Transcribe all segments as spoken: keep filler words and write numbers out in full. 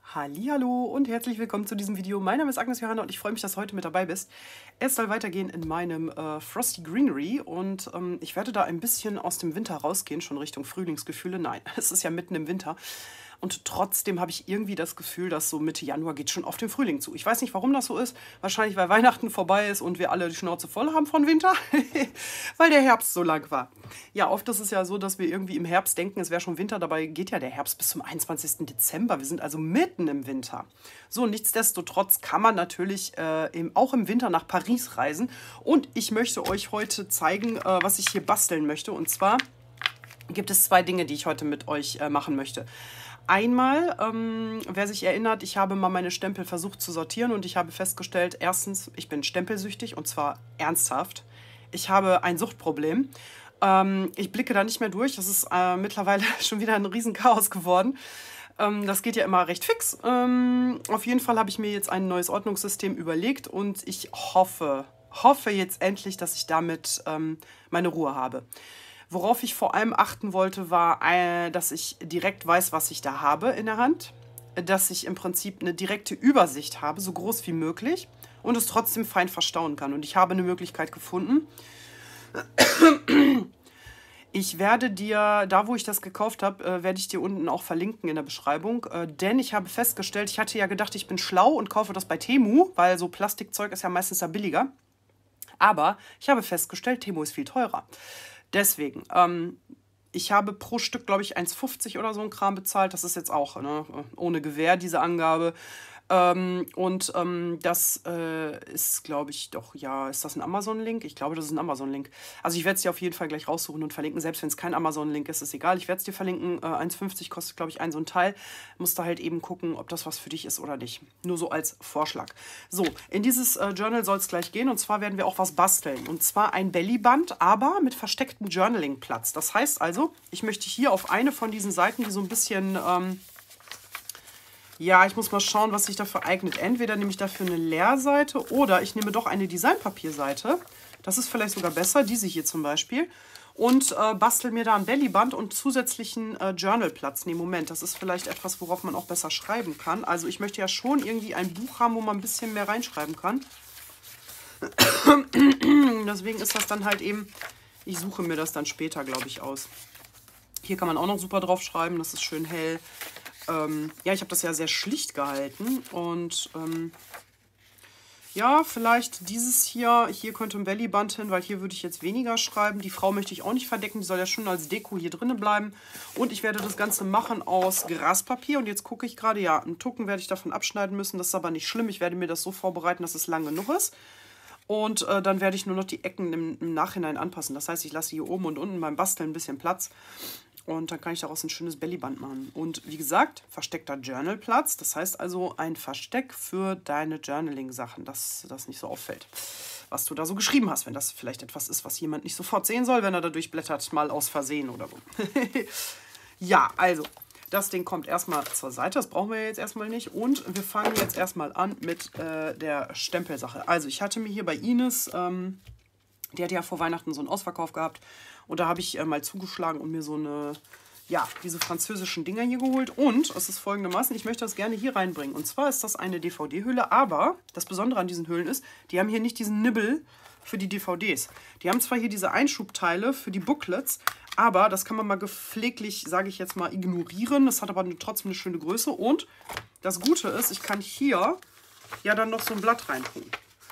Hallihallo und herzlich willkommen zu diesem Video. Mein Name ist Agnes Johanna und ich freue mich, dass du heute mit dabei bist. Es soll weitergehen in meinem äh, Frosty Greenery und ähm, ich werde da ein bisschen aus dem Winter rausgehen, schon Richtung Frühlingsgefühle. Nein, es ist ja mitten im Winter. Und trotzdem habe ich irgendwie das Gefühl, dass so Mitte Januar geht schon auf den Frühling zu. Ich weiß nicht, warum das so ist. Wahrscheinlich, weil Weihnachten vorbei ist und wir alle die Schnauze voll haben von Winter. Weil der Herbst so lang war. Ja, oft ist es ja so, dass wir irgendwie im Herbst denken, es wäre schon Winter. Dabei geht ja der Herbst bis zum einundzwanzigsten Dezember. Wir sind also mitten im Winter. So, nichtsdestotrotz kann man natürlich äh, im, auch im Winter nach Paris reisen. Und ich möchte euch heute zeigen, äh, was ich hier basteln möchte. Und zwar gibt es zwei Dinge, die ich heute mit euch äh, machen möchte. Einmal, ähm, wer sich erinnert, ich habe mal meine Stempel versucht zu sortieren und ich habe festgestellt, erstens, ich bin stempelsüchtig und zwar ernsthaft. Ich habe ein Suchtproblem. Ähm, ich blicke da nicht mehr durch. Das ist äh, mittlerweile schon wieder ein Riesenchaos geworden. Ähm, das geht ja immer recht fix. Ähm, auf jeden Fall habe ich mir jetzt ein neues Ordnungssystem überlegt und ich hoffe, hoffe jetzt endlich, dass ich damit ähm, meine Ruhe habe. Worauf ich vor allem achten wollte, war, dass ich direkt weiß, was ich da habe in der Hand. Dass ich im Prinzip eine direkte Übersicht habe, so groß wie möglich. Und es trotzdem fein verstauen kann. Und ich habe eine Möglichkeit gefunden. Ich werde dir, da wo ich das gekauft habe, werde ich dir unten auch verlinken in der Beschreibung. Denn ich habe festgestellt, ich hatte ja gedacht, ich bin schlau und kaufe das bei Temu. Weil so Plastikzeug ist ja meistens da billiger. Aber ich habe festgestellt, Temu ist viel teurer. Deswegen, ähm, ich habe pro Stück, glaube ich, eins fünfzig oder so ein Kram bezahlt. Das ist jetzt auch ne, ohne Gewähr, diese Angabe. Ähm, und ähm, das äh, ist, glaube ich, doch, ja, ist das ein Amazon-Link? Ich glaube, das ist ein Amazon-Link. Also ich werde es dir auf jeden Fall gleich raussuchen und verlinken. Selbst wenn es kein Amazon-Link ist, ist egal. Ich werde es dir verlinken. Äh, eins fünfzig kostet, glaube ich, ein so ein Teil. Musst du halt eben gucken, ob das was für dich ist oder nicht. Nur so als Vorschlag. So, in dieses äh, Journal soll es gleich gehen. Und zwar werden wir auch was basteln. Und zwar ein Bellyband, aber mit verstecktem Journaling-Platz. Das heißt also, ich möchte hier auf eine von diesen Seiten, die so ein bisschen... Ähm, Ja, ich muss mal schauen, was sich dafür eignet. Entweder nehme ich dafür eine Leerseite oder ich nehme doch eine Designpapierseite. Das ist vielleicht sogar besser, diese hier zum Beispiel. Und äh, bastel mir da ein Bellyband und zusätzlichen äh, Journalplatz. Nee, Moment, das ist vielleicht etwas, worauf man auch besser schreiben kann. Also ich möchte ja schon irgendwie ein Buch haben, wo man ein bisschen mehr reinschreiben kann. Deswegen ist das dann halt eben, ich suche mir das dann später, glaube ich, aus. Hier kann man auch noch super drauf schreiben, das ist schön hell. Ähm, ja, ich habe das ja sehr schlicht gehalten und ähm, ja, vielleicht dieses hier, hier könnte ein Bellyband hin, weil hier würde ich jetzt weniger schreiben. Die Frau möchte ich auch nicht verdecken, die soll ja schon als Deko hier drinnen bleiben. Und ich werde das Ganze machen aus Graspapier und jetzt gucke ich gerade, ja, einen Tucken werde ich davon abschneiden müssen, das ist aber nicht schlimm. Ich werde mir das so vorbereiten, dass es lang genug ist. Und äh, dann werde ich nur noch die Ecken im, im Nachhinein anpassen. Das heißt, ich lasse hier oben und unten beim Basteln ein bisschen Platz. Und dann kann ich daraus ein schönes Bellyband machen. Und wie gesagt, versteckter Journalplatz. Das heißt also ein Versteck für deine Journaling-Sachen, dass das nicht so auffällt, was du da so geschrieben hast. Wenn das vielleicht etwas ist, was jemand nicht sofort sehen soll, wenn er da durchblättert, mal aus Versehen oder so. Ja, also, das Ding kommt erstmal zur Seite. Das brauchen wir jetzt erstmal nicht. Und wir fangen jetzt erstmal an mit äh, der Stempelsache. Also, ich hatte mir hier bei Ines... Ähm, Die hatte ja vor Weihnachten so einen Ausverkauf gehabt. Und da habe ich äh, mal zugeschlagen und mir so eine, ja, diese französischen Dinger hier geholt. Und es ist folgendermaßen, ich möchte das gerne hier reinbringen. Und zwar ist das eine D V D-Hülle, aber das Besondere an diesen Hüllen ist, die haben hier nicht diesen Nibbel für die D V Ds. Die haben zwar hier diese Einschubteile für die Booklets, aber das kann man mal gepfleglich, sage ich jetzt mal, ignorieren. Das hat aber trotzdem eine schöne Größe. Und das Gute ist, ich kann hier ja dann noch so ein Blatt reintun.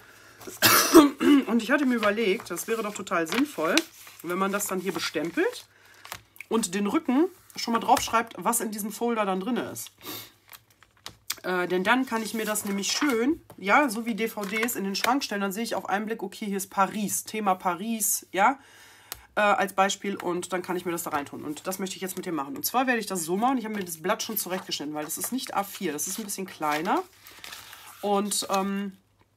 Und ich hatte mir überlegt, das wäre doch total sinnvoll, wenn man das dann hier bestempelt und den Rücken schon mal drauf schreibt, was in diesem Folder dann drin ist. Äh, denn dann kann ich mir das nämlich schön, ja, so wie D V Ds in den Schrank stellen. Dann sehe ich auf einen Blick, okay, hier ist Paris, Thema Paris, ja, äh, als Beispiel. Und dann kann ich mir das da reintun. Und das möchte ich jetzt mit dir machen. Und zwar werde ich das so machen. Ich habe mir das Blatt schon zurechtgeschnitten, weil das ist nicht A vier, das ist ein bisschen kleiner. Und, ähm...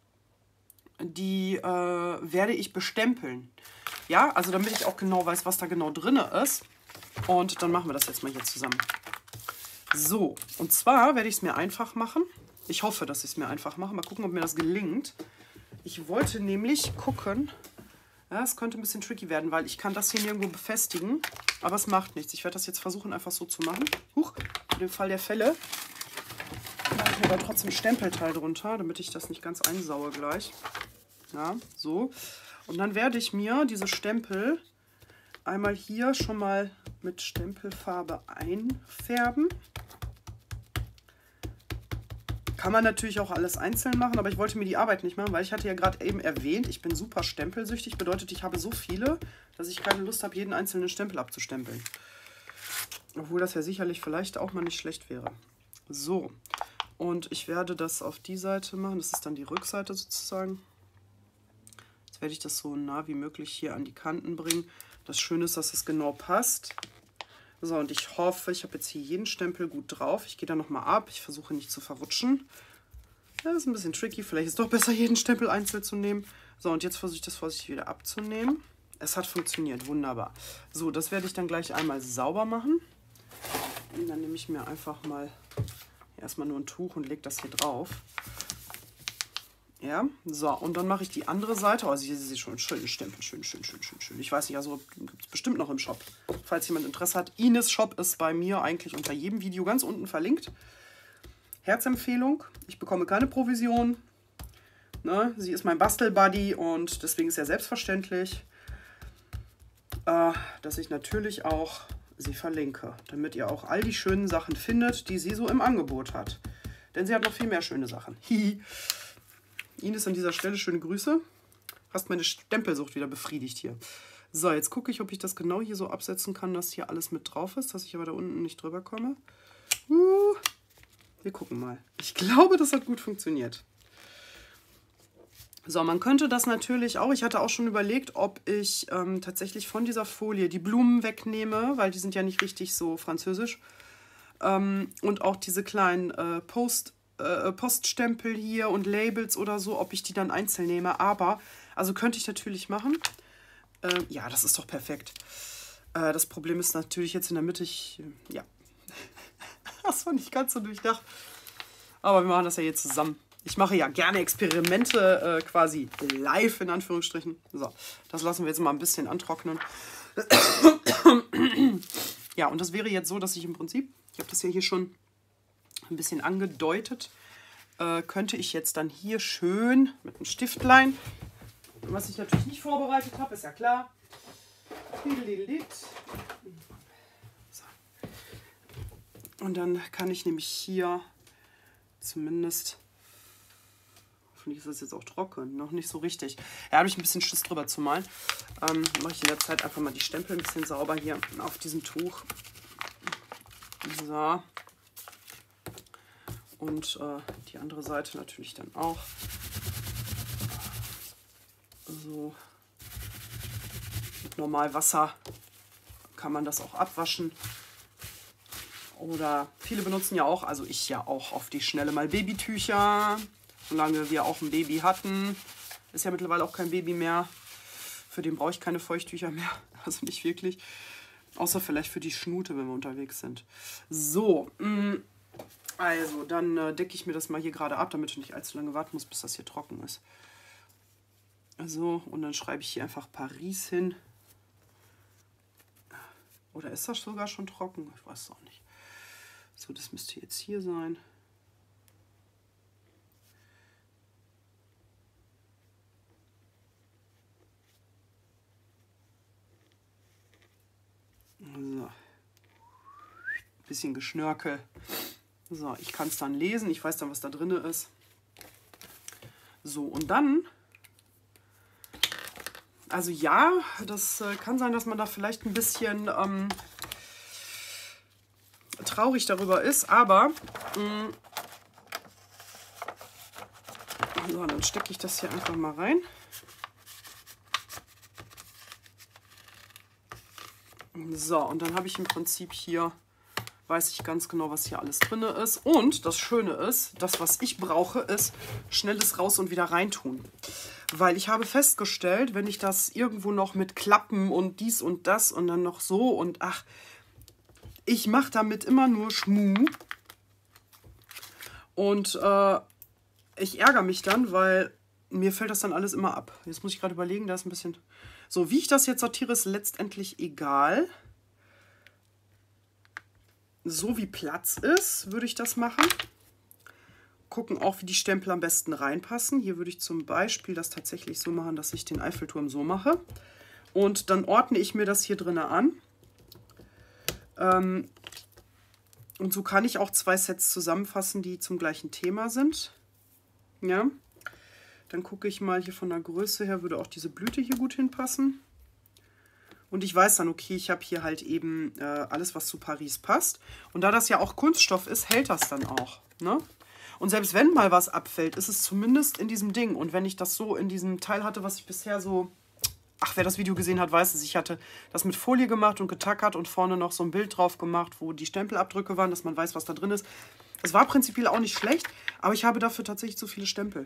die äh, werde ich bestempeln. Ja, also damit ich auch genau weiß, was da genau drin ist. Und dann machen wir das jetzt mal hier zusammen. So, und zwar werde ich es mir einfach machen. Ich hoffe, dass ich es mir einfach mache. Mal gucken, ob mir das gelingt. Ich wollte nämlich gucken, ja, es könnte ein bisschen tricky werden, weil ich kann das hier nirgendwo befestigen. Aber es macht nichts. Ich werde das jetzt versuchen, einfach so zu machen. Huch, in dem Fall der Fälle mir da trotzdem ein Stempelteil drunter, damit ich das nicht ganz einsaue gleich. Ja, so. Und dann werde ich mir diese Stempel einmal hier schon mal mit Stempelfarbe einfärben. Kann man natürlich auch alles einzeln machen, aber ich wollte mir die Arbeit nicht machen, weil ich hatte ja gerade eben erwähnt, ich bin super stempelsüchtig. Bedeutet, ich habe so viele, dass ich keine Lust habe, jeden einzelnen Stempel abzustempeln. Obwohl das ja sicherlich vielleicht auch mal nicht schlecht wäre. So, und ich werde das auf die Seite machen. Das ist dann die Rückseite sozusagen. Jetzt werde ich das so nah wie möglich hier an die Kanten bringen. Das Schöne ist, dass es genau passt. So, und ich hoffe, ich habe jetzt hier jeden Stempel gut drauf. Ich gehe da nochmal ab. Ich versuche nicht zu verrutschen. Das ist ein bisschen tricky. Vielleicht ist es doch besser, jeden Stempel einzeln zu nehmen. So, und jetzt versuche ich das vorsichtig wieder abzunehmen. Es hat funktioniert. Wunderbar. So, das werde ich dann gleich einmal sauber machen. Und dann nehme ich mir einfach mal erstmal nur ein Tuch und lege das hier drauf. Ja, so, und dann mache ich die andere Seite. Oh, sie ist schon schön Stempel, schön, schön, schön, schön, schön. Ich weiß nicht, also gibt es bestimmt noch im Shop. Falls jemand Interesse hat, Ines Shop ist bei mir eigentlich unter jedem Video ganz unten verlinkt. Herzempfehlung, ich bekomme keine Provision. Ne? Sie ist mein Bastelbuddy und deswegen ist ja selbstverständlich, äh, dass ich natürlich auch sie verlinke, damit ihr auch all die schönen Sachen findet, die sie so im Angebot hat. Denn sie hat noch viel mehr schöne Sachen. Hihi. Ines, an dieser Stelle schöne Grüße. Hast meine Stempelsucht wieder befriedigt hier. So, jetzt gucke ich, ob ich das genau hier so absetzen kann, dass hier alles mit drauf ist, dass ich aber da unten nicht drüber komme. Uh, wir gucken mal. Ich glaube, das hat gut funktioniert. So, man könnte das natürlich auch, ich hatte auch schon überlegt, ob ich ähm, tatsächlich von dieser Folie die Blumen wegnehme, weil die sind ja nicht richtig so französisch. Ähm, und auch diese kleinen äh, Post- Poststempel hier und Labels oder so, ob ich die dann einzeln nehme. Aber, also könnte ich natürlich machen. Äh, ja, das ist doch perfekt. Äh, das Problem ist natürlich jetzt in der Mitte, ich, äh, ja, das war nicht ganz so durchdacht. Aber wir machen das ja jetzt zusammen. Ich mache ja gerne Experimente äh, quasi live, in Anführungsstrichen. So, das lassen wir jetzt mal ein bisschen antrocknen. Ja, und das wäre jetzt so, dass ich im Prinzip, ich habe das ja hier schon ein bisschen angedeutet, äh, könnte ich jetzt dann hier schön mit einem Stiftlein, was ich natürlich nicht vorbereitet habe, ist ja klar. So. Und dann kann ich nämlich hier zumindest, hoffentlich ist das jetzt auch trocken, noch nicht so richtig. Ja, habe ich ein bisschen Schiss drüber zu malen. Ähm, mache ich in der Zeit einfach mal die Stempel ein bisschen sauber hier auf diesem Tuch. So. Und äh, die andere Seite natürlich dann auch. So. Mit normal Wasser kann man das auch abwaschen. Oder viele benutzen ja auch, also ich ja auch auf die Schnelle mal Babytücher. Solange wir auch ein Baby hatten. Ist ja mittlerweile auch kein Baby mehr. Für den brauche ich keine Feuchttücher mehr. Also nicht wirklich. Außer vielleicht für die Schnute, wenn wir unterwegs sind. So. Mh. Also, dann äh, decke ich mir das mal hier gerade ab, damit ich nicht allzu lange warten muss, bis das hier trocken ist. So, und dann schreibe ich hier einfach Paris hin. Oder ist das sogar schon trocken? Ich weiß es auch nicht. So, das müsste jetzt hier sein. So. Bisschen Geschnörkel. So, ich kann es dann lesen. Ich weiß dann, was da drin ist. So, und dann, also ja, das äh, kann sein, dass man da vielleicht ein bisschen ähm, traurig darüber ist, aber mh, so, dann stecke ich das hier einfach mal rein. So, und dann habe ich im Prinzip hier, weiß ich ganz genau, was hier alles drin ist. Und das Schöne ist, das, was ich brauche, ist schnelles raus und wieder reintun. Weil ich habe festgestellt, wenn ich das irgendwo noch mit Klappen und dies und das und dann noch so und ach, ich mache damit immer nur Schmuh. Und äh, ich ärgere mich dann, weil mir fällt das dann alles immer ab. Jetzt muss ich gerade überlegen, da ist ein bisschen... So, wie ich das jetzt sortiere, ist letztendlich egal. So wie Platz ist, würde ich das machen. gucken auch, wie die Stempel am besten reinpassen. Hier würde ich zum Beispiel das tatsächlich so machen, dass ich den Eiffelturm so mache. Und dann ordne ich mir das hier drinnen an. Ähm, und so kann ich auch zwei Sets zusammenfassen, die zum gleichen Thema sind. Ja. Dann gucke ich mal hier von der Größe her, würde auch diese Blüte hier gut hinpassen. Und ich weiß dann, okay, ich habe hier halt eben äh, alles, was zu Paris passt. Und da das ja auch Kunststoff ist, hält das dann auch. Ne? Und selbst wenn mal was abfällt, ist es zumindest in diesem Ding. Und wenn ich das so in diesem Teil hatte, was ich bisher so... Ach, wer das Video gesehen hat, weiß es. Ich hatte das mit Folie gemacht und getackert und vorne noch so ein Bild drauf gemacht, wo die Stempelabdrücke waren, dass man weiß, was da drin ist. Es war prinzipiell auch nicht schlecht, aber ich habe dafür tatsächlich zu viele Stempel.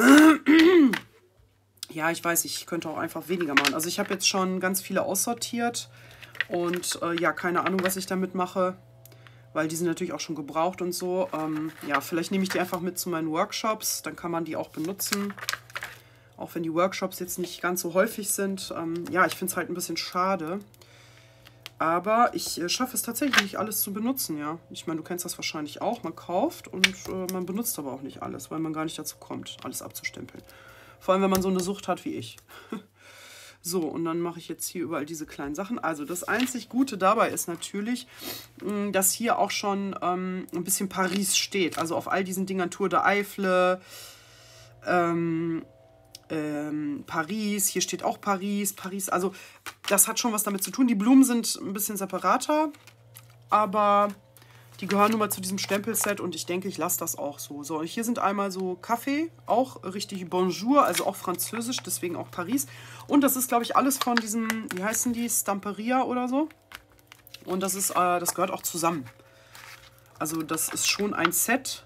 Ja, ich weiß, ich könnte auch einfach weniger machen. Also ich habe jetzt schon ganz viele aussortiert und äh, ja, keine Ahnung, was ich damit mache, weil die sind natürlich auch schon gebraucht und so. Ähm, ja, vielleicht nehme ich die einfach mit zu meinen Workshops, dann kann man die auch benutzen. Auch wenn die Workshops jetzt nicht ganz so häufig sind. Ähm, ja, ich finde es halt ein bisschen schade. Aber ich äh, schaffe es tatsächlich nicht, alles zu benutzen, ja. Ich meine, du kennst das wahrscheinlich auch. Man kauft und äh, man benutzt aber auch nicht alles, weil man gar nicht dazu kommt, alles abzustempeln. Vor allem, wenn man so eine Sucht hat wie ich. So, und dann mache ich jetzt hier überall diese kleinen Sachen. Also das einzig Gute dabei ist natürlich, mh, dass hier auch schon ähm, ein bisschen Paris steht. Also auf all diesen Dingern Tour de Eiffel, ähm, ähm, Paris, hier steht auch Paris, Paris. Also das hat schon was damit zu tun. Die Blumen sind ein bisschen separater, aber... Die gehören nun mal zu diesem Stempelset und ich denke, ich lasse das auch so. So, hier sind einmal so Kaffee, auch richtig Bonjour, also auch französisch, deswegen auch Paris. Und das ist, glaube ich, alles von diesem, wie heißen die, Stamperia oder so. Und das ist, äh, das gehört auch zusammen. Also das ist schon ein Set.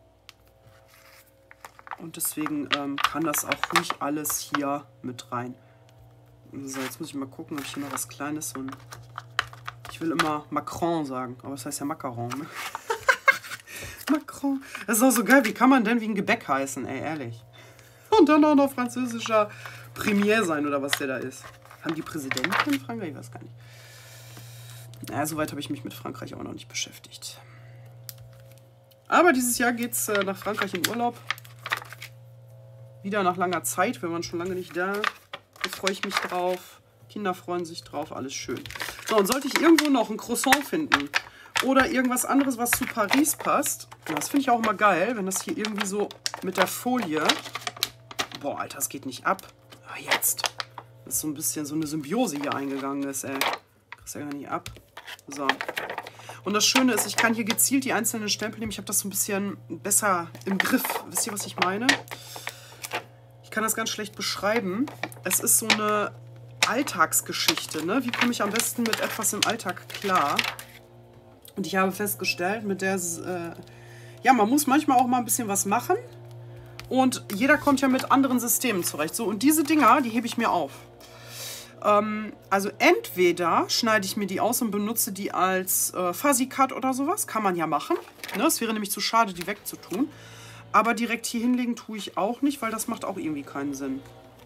Und deswegen ähm, kann das auch ruhig alles hier mit rein. So, jetzt muss ich mal gucken, ob ich hier noch was Kleines, so ein... Ich will immer Macron sagen, aber das heißt ja Macaron, ne? Macron. Das ist auch so geil, wie kann man denn wie ein Gebäck heißen, ey, ehrlich. Und dann auch noch französischer Premier sein, oder was der da ist. Haben die Präsidenten in Frankreich? Ich weiß gar nicht. Naja, soweit habe ich mich mit Frankreich auch noch nicht beschäftigt. Aber dieses Jahr geht es äh, nach Frankreich in Urlaub. Wieder nach langer Zeit, wir waren schon lange nicht da. Da freue ich mich drauf. Kinder freuen sich drauf, alles schön. So, und sollte ich irgendwo noch ein Croissant finden oder irgendwas anderes, was zu Paris passt, das finde ich auch mal geil, wenn das hier irgendwie so mit der Folie... Boah, Alter, das geht nicht ab. Aber jetzt. Das ist so ein bisschen so eine Symbiose hier eingegangen ist, ey. Kriegst ja gar nicht ab. So. Und das Schöne ist, ich kann hier gezielt die einzelnen Stempel nehmen. Ich habe das so ein bisschen besser im Griff. Wisst ihr, was ich meine? Ich kann das ganz schlecht beschreiben. Es ist so eine... Alltagsgeschichte, ne? Wie komme ich am besten mit etwas im Alltag klar? Und ich habe festgestellt, mit der, äh, ja, man muss manchmal auch mal ein bisschen was machen und jeder kommt ja mit anderen Systemen zurecht. So, und diese Dinger, die hebe ich mir auf. Ähm, also entweder schneide ich mir die aus und benutze die als äh, Fuzzy Cut oder sowas, kann man ja machen. Ne? Es wäre nämlich zu schade, die wegzutun. Aber direkt hier hinlegen tue ich auch nicht, weil das macht auch irgendwie keinen Sinn.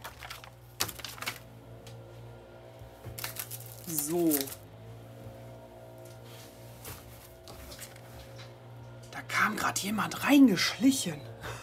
So. Da kam gerade jemand reingeschlichen.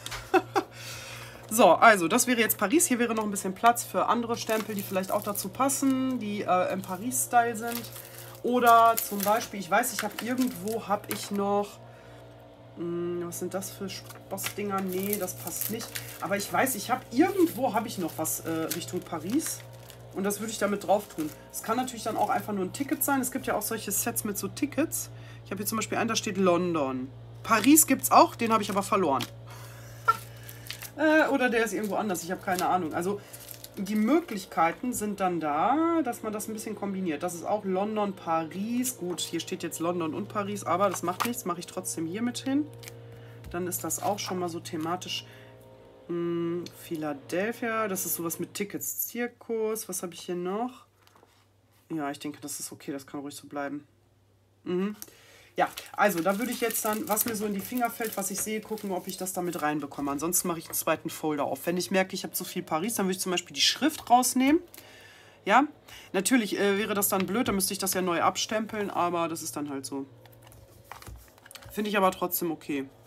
So, also das wäre jetzt Paris. Hier wäre noch ein bisschen Platz für andere Stempel, die vielleicht auch dazu passen, die äh, im Paris-Style sind. Oder zum Beispiel, ich weiß, ich habe irgendwo, habe ich noch, mh, was sind das für Bossdinger? Nee, das passt nicht. Aber ich weiß, ich habe irgendwo, habe ich noch was äh, Richtung Paris. Und das würde ich damit drauf tun. Es kann natürlich dann auch einfach nur ein Ticket sein. Es gibt ja auch solche Sets mit so Tickets. Ich habe hier zum Beispiel einen, da steht London. Paris gibt es auch, den habe ich aber verloren. äh, oder der ist irgendwo anders, ich habe keine Ahnung. Also die Möglichkeiten sind dann da, dass man das ein bisschen kombiniert. Das ist auch London, Paris. Gut, hier steht jetzt London und Paris, aber das macht nichts. Mache ich trotzdem hier mit hin. Dann ist das auch schon mal so thematisch... Hm, Philadelphia, das ist sowas mit Tickets, Zirkus, was habe ich hier noch? Ja, ich denke, das ist okay, das kann ruhig so bleiben. Mhm. Ja, also da würde ich jetzt dann, was mir so in die Finger fällt, was ich sehe, gucken, ob ich das da mit reinbekomme. Ansonsten mache ich einen zweiten Folder auf. Wenn ich merke, ich habe zu viel Paris, dann würde ich zum Beispiel die Schrift rausnehmen. Ja, natürlich äh, wäre das dann blöd, dann müsste ich das ja neu abstempeln, aber das ist dann halt so. Finde ich aber trotzdem okay.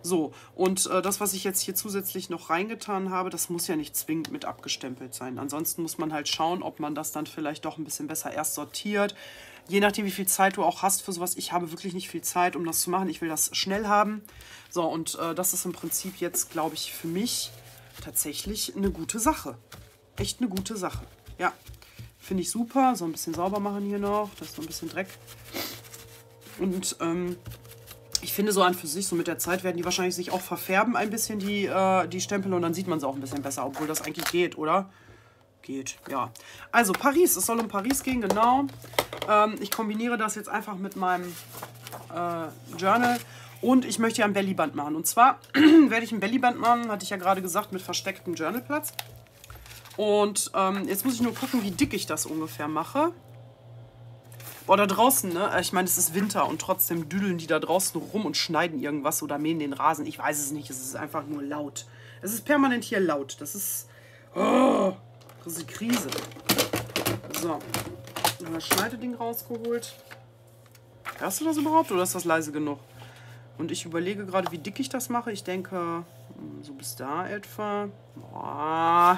So, und äh, das, was ich jetzt hier zusätzlich noch reingetan habe, das muss ja nicht zwingend mit abgestempelt sein. Ansonsten muss man halt schauen, ob man das dann vielleicht doch ein bisschen besser erst sortiert. Je nachdem, wie viel Zeit du auch hast für sowas. Ich habe wirklich nicht viel Zeit, um das zu machen. Ich will das schnell haben. So, und äh, das ist im Prinzip jetzt, glaube ich, für mich tatsächlich eine gute Sache. Echt eine gute Sache. Ja, finde ich super. So ein bisschen sauber machen hier noch. Das ist so ein bisschen Dreck. Und ähm, ich finde so an für sich, so mit der Zeit werden die wahrscheinlich sich auch verfärben ein bisschen, die, äh, die Stempel. Und dann sieht man sie auch ein bisschen besser, obwohl das eigentlich geht, oder? Geht, ja. Also Paris, es soll um Paris gehen, genau. Ähm, ich kombiniere das jetzt einfach mit meinem äh, Journal. Und ich möchte ja ein Bellyband machen. Und zwar werde ich ein Bellyband machen, hatte ich ja gerade gesagt, mit verstecktem Journalplatz. Und ähm, jetzt muss ich nur gucken, wie dick ich das ungefähr mache. Boah, da draußen, ne? Ich meine, es ist Winter und trotzdem düdeln die da draußen rum und schneiden irgendwas oder mähen den Rasen. Ich weiß es nicht, es ist einfach nur laut. Es ist permanent hier laut. Das ist... Oh, das ist eine Krise. So, das Schneideding rausgeholt. Hörst du das überhaupt oder ist das leise genug? Und ich überlege gerade, wie dick ich das mache. Ich denke, so bis da etwa. Boah.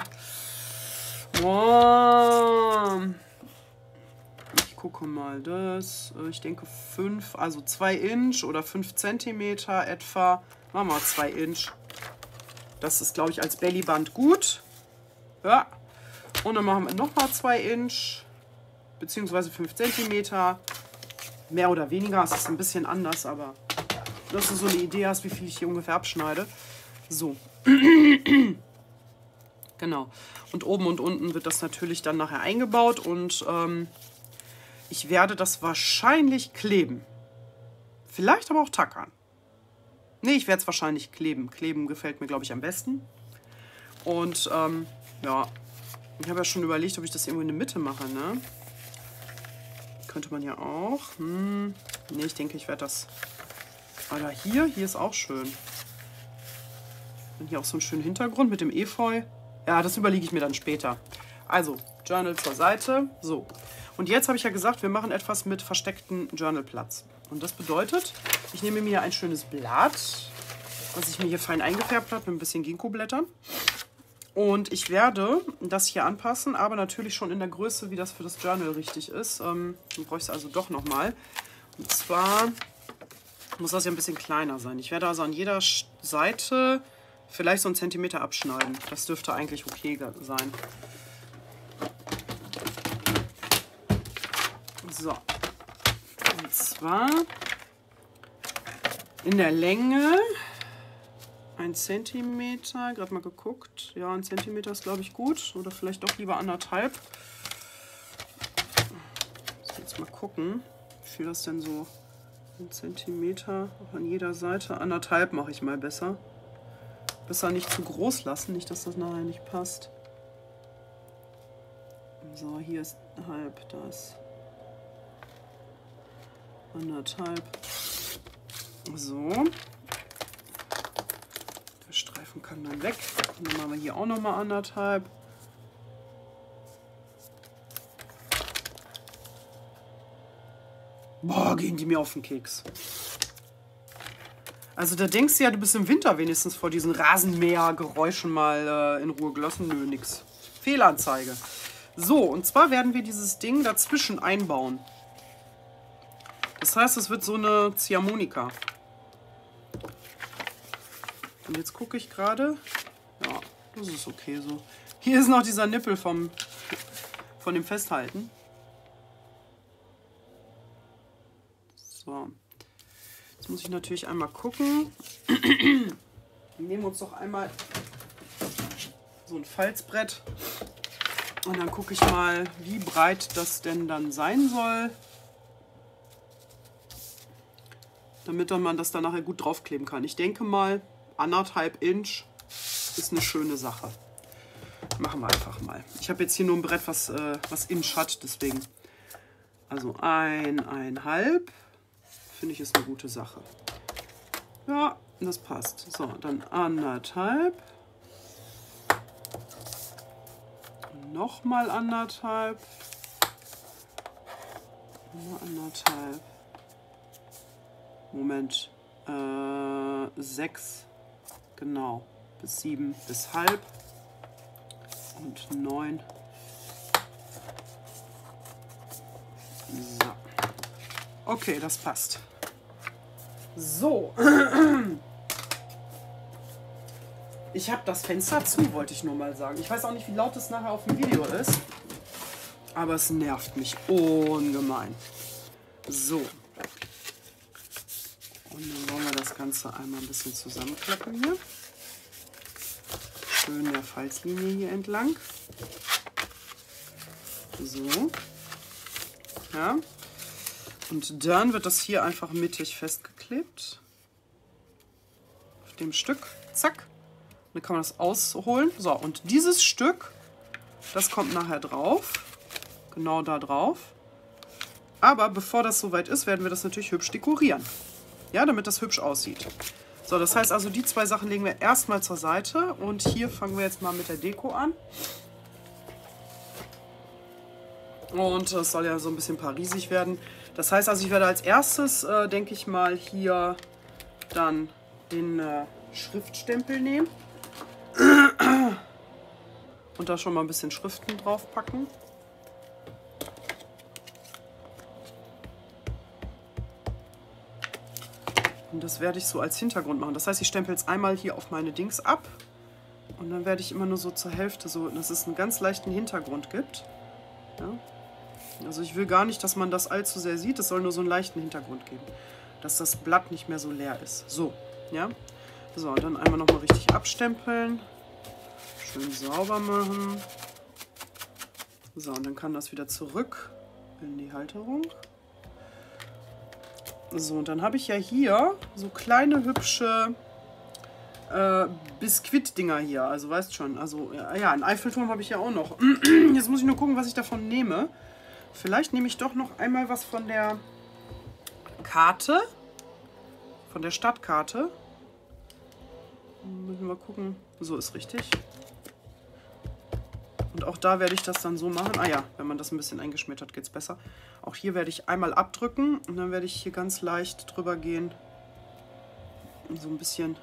Boah. Ich gucke mal, das. Ich denke fünf, also zwei Inch oder fünf Zentimeter etwa. Machen wir zwei Inch. Das ist, glaube ich, als Bellyband gut. Ja. Und dann machen wir nochmal zwei Inch. Beziehungsweise fünf Zentimeter. Mehr oder weniger. Es ist ein bisschen anders, aber dass du so eine Idee hast, wie viel ich hier ungefähr abschneide. So. Genau. Und oben und unten wird das natürlich dann nachher eingebaut. Und ähm, ich werde das wahrscheinlich kleben. Vielleicht aber auch tackern. Nee, ich werde es wahrscheinlich kleben. Kleben gefällt mir, glaube ich, am besten. Und ähm, ja, ich habe ja schon überlegt, ob ich das irgendwo in der Mitte mache, ne? Könnte man ja auch. Hm. Nee, ich denke, ich werde das... Oder hier, hier ist auch schön. Und hier auch so einen schönen Hintergrund mit dem Efeu. Ja, das überlege ich mir dann später. Also, Journal zur Seite. So. Und jetzt habe ich ja gesagt, wir machen etwas mit verstecktem Journalplatz. Und das bedeutet, ich nehme mir ein schönes Blatt, was ich mir hier fein eingefärbt habe, mit ein bisschen Ginkgo-Blättern. Und ich werde das hier anpassen, aber natürlich schon in der Größe, wie das für das Journal richtig ist. Ähm, dann brauche ich es also doch nochmal. Und zwar muss das ja ein bisschen kleiner sein. Ich werde also an jeder Seite vielleicht so einen Zentimeter abschneiden. Das dürfte eigentlich okay sein. So. Und zwar in der Länge ein Zentimeter. Gerade mal geguckt. Ja, ein Zentimeter ist, glaube ich, gut. Oder vielleicht doch lieber anderthalb. So, jetzt mal gucken, wie viel das denn so... Ein Zentimeter an jeder Seite. Anderthalb mache ich mal besser. Besser nicht zu groß lassen, nicht, dass das nachher nicht passt. So, hier ist halb das. Anderthalb. So. Der Streifen kann dann weg. Und dann machen wir hier auch nochmal anderthalb. Boah, gehen die mir auf den Keks. Also da denkst du ja, du bist im Winter wenigstens vor diesen Rasenmähergeräuschen mal äh, in Ruhe gelassen. Nö, nix. Fehlanzeige. So, und zwar werden wir dieses Ding dazwischen einbauen. Das heißt, es wird so eine Ziehharmonika. Und jetzt gucke ich gerade. Ja, das ist okay so. Hier ist noch dieser Nippel vom, von dem Festhalten. So, jetzt muss ich natürlich einmal gucken. Wir nehmen uns doch einmal so ein Falzbrett und dann gucke ich mal, wie breit das denn dann sein soll, damit dann man das dann nachher gut draufkleben kann. Ich denke mal, anderthalb Inch ist eine schöne Sache. Machen wir einfach mal. Ich habe jetzt hier nur ein Brett, was, äh, was Inch hat, deswegen. Also ein, einhalb. Finde ich, ist eine gute Sache. Ja, das passt. So, dann anderthalb. Nochmal anderthalb. Nochmal anderthalb. Moment. Äh, sechs, genau, bis sieben, bis halb und neun. So. Okay, das passt. So. Ich habe das Fenster zu, wollte ich nur mal sagen. Ich weiß auch nicht, wie laut es nachher auf dem Video ist. Aber es nervt mich ungemein. So. Und dann wollen wir das Ganze einmal ein bisschen zusammenklappen hier. Schön der Falzlinie hier entlang. So. Ja. Und dann wird das hier einfach mittig festgeklebt. Auf dem Stück. Zack. Dann kann man das ausholen. So, und dieses Stück, das kommt nachher drauf. Genau da drauf. Aber bevor das soweit ist, werden wir das natürlich hübsch dekorieren. Ja, damit das hübsch aussieht. So, das heißt also, die zwei Sachen legen wir erstmal zur Seite. Und hier fangen wir jetzt mal mit der Deko an. Und es soll ja so ein bisschen parisig werden. Das heißt also, ich werde als erstes, äh, denke ich mal, hier dann den äh, Schriftstempel nehmen. Und da schon mal ein bisschen Schriften drauf packen. Und das werde ich so als Hintergrund machen. Das heißt, ich stempel es einmal hier auf meine Dings ab. Und dann werde ich immer nur so zur Hälfte, so, dass es einen ganz leichten Hintergrund gibt. Ja. Also ich will gar nicht, dass man das allzu sehr sieht. Es soll nur so einen leichten Hintergrund geben. Dass das Blatt nicht mehr so leer ist. So, ja. So, und dann einmal nochmal richtig abstempeln. Schön sauber machen. So, und dann kann das wieder zurück in die Halterung. So, und dann habe ich ja hier so kleine, hübsche äh, Biskuit-Dinger hier. Also, weißt schon, also, ja, ja, einen Eiffelturm habe ich ja auch noch. Jetzt muss ich nur gucken, was ich davon nehme. Vielleicht nehme ich doch noch einmal was von der Karte. Von der Stadtkarte. Müssen wir gucken. So ist richtig. Und auch da werde ich das dann so machen. Ah ja, wenn man das ein bisschen eingeschmiert hat, geht es besser. Auch hier werde ich einmal abdrücken und dann werde ich hier ganz leicht drüber gehen. Und so ein bisschen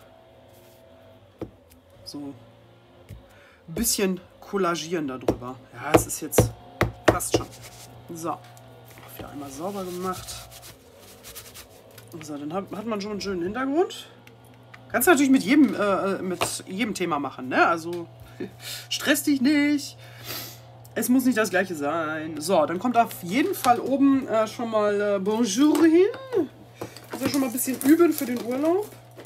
so ein bisschen kollagieren darüber. Ja, es ist jetzt passt schon. So, auch wieder einmal sauber gemacht. So, dann hat, hat man schon einen schönen Hintergrund. Kannst du natürlich mit jedem, äh, mit jedem Thema machen, ne? Also stress dich nicht. Es muss nicht das gleiche sein. So, dann kommt auf jeden Fall oben äh, schon mal äh, Bonjour hin. Also schon mal ein bisschen üben für den Urlaub.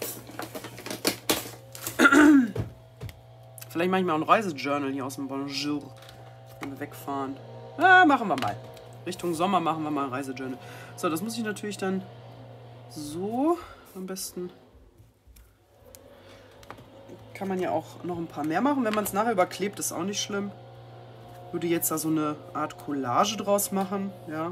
Vielleicht mache ich mir auch ein Reisejournal hier aus dem Bonjour, wenn wir wegfahren. Ah, machen wir mal. Richtung Sommer machen wir mal ein Reisejournal. So, das muss ich natürlich dann so am besten. Kann man ja auch noch ein paar mehr machen. Wenn man es nachher überklebt, ist auch nicht schlimm. Würde jetzt da so eine Art Collage draus machen. Ja.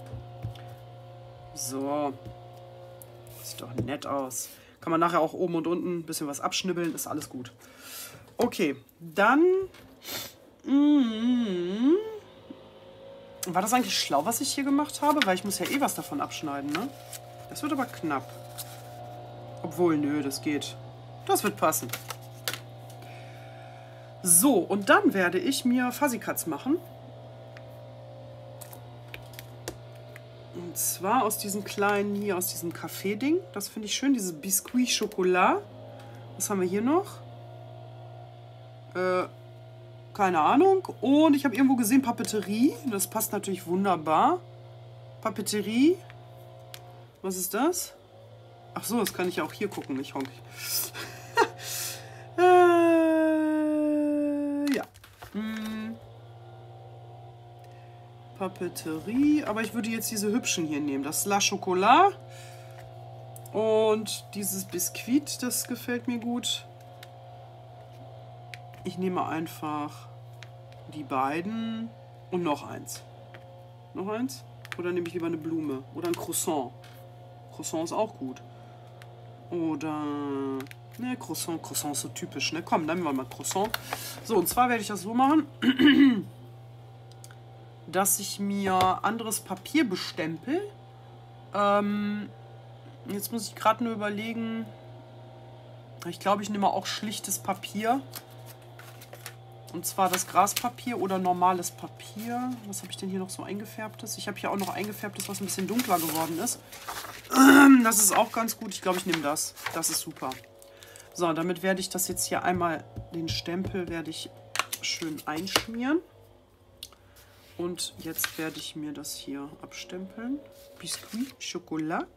So. Sieht doch nett aus. Kann man nachher auch oben und unten ein bisschen was abschnibbeln. Ist alles gut. Okay. Dann. Mm, war das eigentlich schlau, was ich hier gemacht habe? Weil ich muss ja eh was davon abschneiden, ne? Das wird aber knapp. Obwohl, nö, das geht. Das wird passen. So, und dann werde ich mir Fuzzy Cuts machen. Und zwar aus diesen kleinen, hier aus diesem Kaffee-Ding. Das finde ich schön, dieses Biscuit Chocolat. Was haben wir hier noch? Äh, keine Ahnung. Und ich habe irgendwo gesehen Papeterie. Das passt natürlich wunderbar. Papeterie. Was ist das? Ach so, das kann ich ja auch hier gucken, nicht honk. äh, ja. Hm. Papeterie. Aber ich würde jetzt diese hübschen hier nehmen. Das La Chocolat. Und dieses Biskuit, das gefällt mir gut. Ich nehme einfach die beiden und noch eins. Noch eins? Oder nehme ich lieber eine Blume? Oder ein Croissant? Croissant ist auch gut. Oder... Ne, Croissant. Croissant ist so typisch, ne? Komm, nehmen wir mal Croissant. So, und zwar werde ich das so machen, dass ich mir anderes Papier bestempel. Ähm, jetzt muss ich gerade nur überlegen... Ich glaube, ich nehme auch schlichtes Papier. Und zwar das Graspapier oder normales Papier. Was habe ich denn hier noch so eingefärbtes? Ich habe hier auch noch eingefärbtes, was ein bisschen dunkler geworden ist. Das ist auch ganz gut. Ich glaube, ich nehme das. Das ist super. So, damit werde ich das jetzt hier einmal, den Stempel werde ich schön einschmieren. Und jetzt werde ich mir das hier abstempeln. Biscuit Chocolat.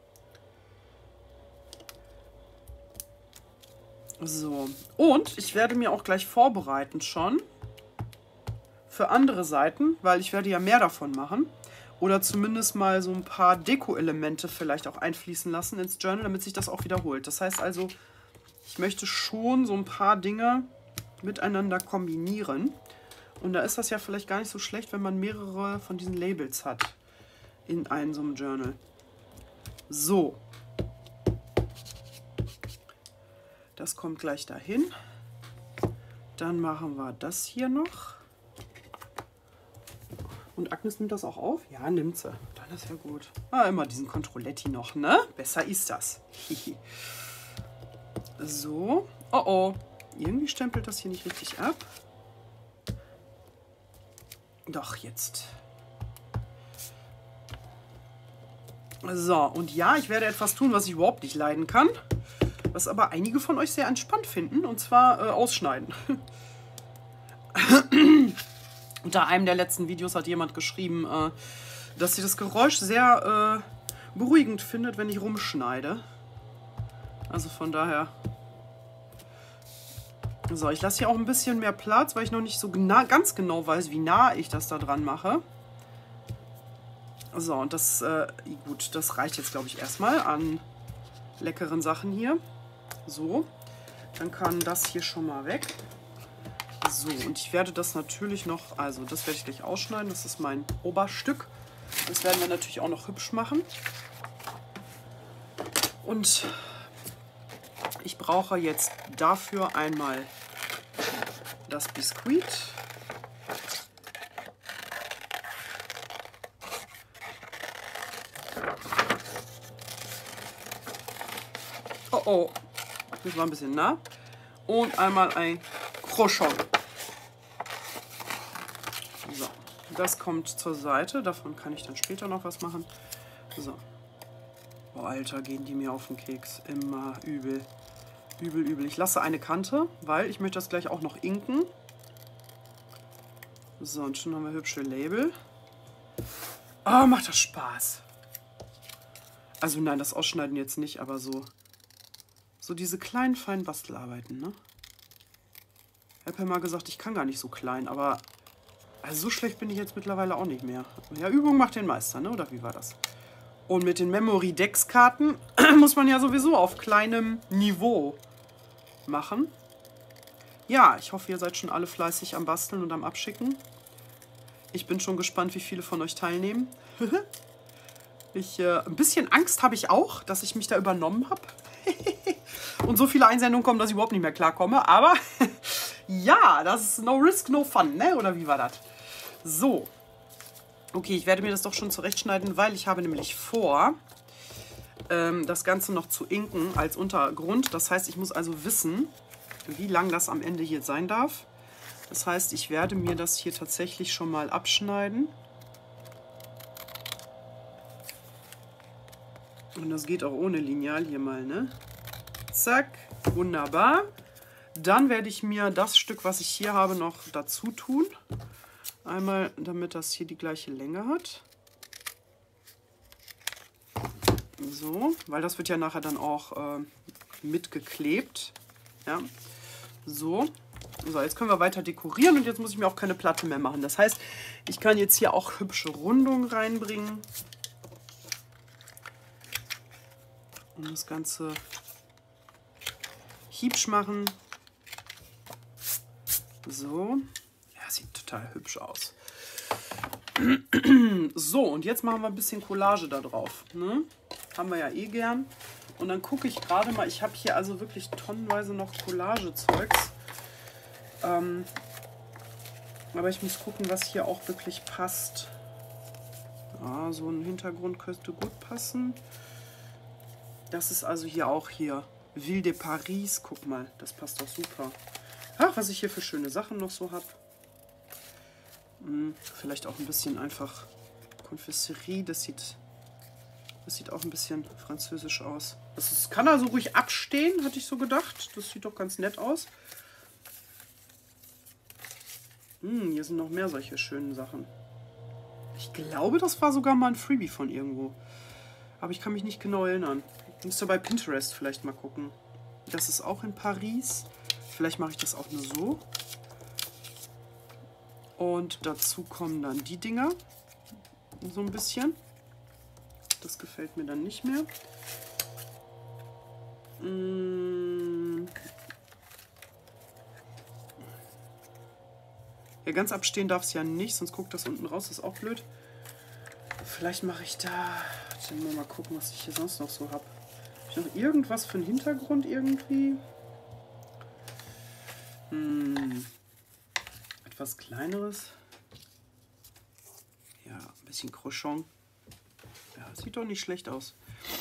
So, und ich werde mir auch gleich vorbereiten schon für andere Seiten, weil ich werde ja mehr davon machen. Oder zumindest mal so ein paar Deko-Elemente vielleicht auch einfließen lassen ins Journal, damit sich das auch wiederholt. Das heißt also, ich möchte schon so ein paar Dinge miteinander kombinieren. Und da ist das ja vielleicht gar nicht so schlecht, wenn man mehrere von diesen Labels hat in einem so einem Journal. So. Das kommt gleich dahin. Dann machen wir das hier noch. Und Agnes nimmt das auch auf? Ja, nimmt sie. Dann ist ja gut. Ah, immer diesen Controletti noch, ne? Besser ist das. So. Oh oh. Irgendwie stempelt das hier nicht richtig ab. Doch, jetzt. So, und ja, ich werde etwas tun, was ich überhaupt nicht leiden kann. Was aber einige von euch sehr entspannt finden, und zwar äh, ausschneiden. Unter einem der letzten Videos hat jemand geschrieben, äh, dass sie das Geräusch sehr äh, beruhigend findet, wenn ich rumschneide. Also von daher. So, ich lasse hier auch ein bisschen mehr Platz, weil ich noch nicht so gena- ganz genau weiß, wie nah ich das da dran mache. So, und das, äh, gut, das reicht jetzt, glaube ich, erstmal an leckeren Sachen hier. So, dann kann das hier schon mal weg. So, und ich werde das natürlich noch, also das werde ich gleich ausschneiden, das ist mein Oberstück. Das werden wir natürlich auch noch hübsch machen. Und ich brauche jetzt dafür einmal das Biskuit. Oh oh, das war ein bisschen nah. Und einmal ein Croissant. So, das kommt zur Seite. Davon kann ich dann später noch was machen. So. Oh, Alter, gehen die mir auf den Keks. Immer übel. Übel, übel. Ich lasse eine Kante, weil ich möchte das gleich auch noch inken. So, und schon haben wir hübsche Label. Oh, macht das Spaß. Also nein, das Ausschneiden jetzt nicht, aber so... So diese kleinen, feinen Bastelarbeiten, ne? Ich habe ja mal gesagt, ich kann gar nicht so klein, aber also so schlecht bin ich jetzt mittlerweile auch nicht mehr. Ja, Übung macht den Meister, ne? Oder wie war das? Und mit den Memory-Dex-Karten muss man ja sowieso auf kleinem Niveau machen. Ja, ich hoffe, ihr seid schon alle fleißig am Basteln und am Abschicken. Ich bin schon gespannt, wie viele von euch teilnehmen. ich, äh, ein bisschen Angst habe ich auch, dass ich mich da übernommen habe. Und so viele Einsendungen kommen, dass ich überhaupt nicht mehr klarkomme. Aber ja, das ist no risk, no fun, ne? Oder wie war das? So. Okay, ich werde mir das doch schon zurechtschneiden, weil ich habe nämlich vor, ähm, das Ganze noch zu inken als Untergrund. Das heißt, ich muss also wissen, wie lang das am Ende hier sein darf. Das heißt, ich werde mir das hier tatsächlich schon mal abschneiden. Und das geht auch ohne Lineal hier mal, ne? Zack, wunderbar. Dann werde ich mir das Stück, was ich hier habe, noch dazu tun. Einmal, damit das hier die gleiche Länge hat. So, weil das wird ja nachher dann auch äh, mitgeklebt. Ja, so. So, jetzt können wir weiter dekorieren und jetzt muss ich mir auch keine Platte mehr machen. Das heißt, ich kann jetzt hier auch hübsche Rundungen reinbringen. Und das Ganze hübsch machen. So. Ja, sieht total hübsch aus. So, und jetzt machen wir ein bisschen Collage da drauf. Ne? Haben wir ja eh gern. Und dann gucke ich gerade mal, ich habe hier also wirklich tonnenweise noch Collage-Zeugs. Ähm, aber ich muss gucken, was hier auch wirklich passt. Ja, so ein Hintergrund könnte gut passen. Das ist also hier auch hier Ville de Paris. Guck mal, das passt doch super. Ach, was ich hier für schöne Sachen noch so habe. Hm, vielleicht auch ein bisschen einfach Confiserie. Das sieht, das sieht auch ein bisschen französisch aus. Das ist, kann also ruhig abstehen, hatte ich so gedacht. Das sieht doch ganz nett aus. Hm, hier sind noch mehr solche schönen Sachen. Ich glaube, das war sogar mal ein Freebie von irgendwo. Aber ich kann mich nicht genau erinnern. Müsst ihr bei Pinterest vielleicht mal gucken. Das ist auch in Paris. Vielleicht mache ich das auch nur so. Und dazu kommen dann die Dinger. So ein bisschen. Das gefällt mir dann nicht mehr. Mmh. Ja, ganz abstehen darf es ja nicht, sonst guckt das unten raus. Das ist auch blöd. Vielleicht mache ich da... Mal, mal gucken, was ich hier sonst noch so habe. Habe ich noch irgendwas für einen Hintergrund irgendwie? Hm. Etwas kleineres. Ja, ein bisschen Crochon. Ja, sieht doch nicht schlecht aus.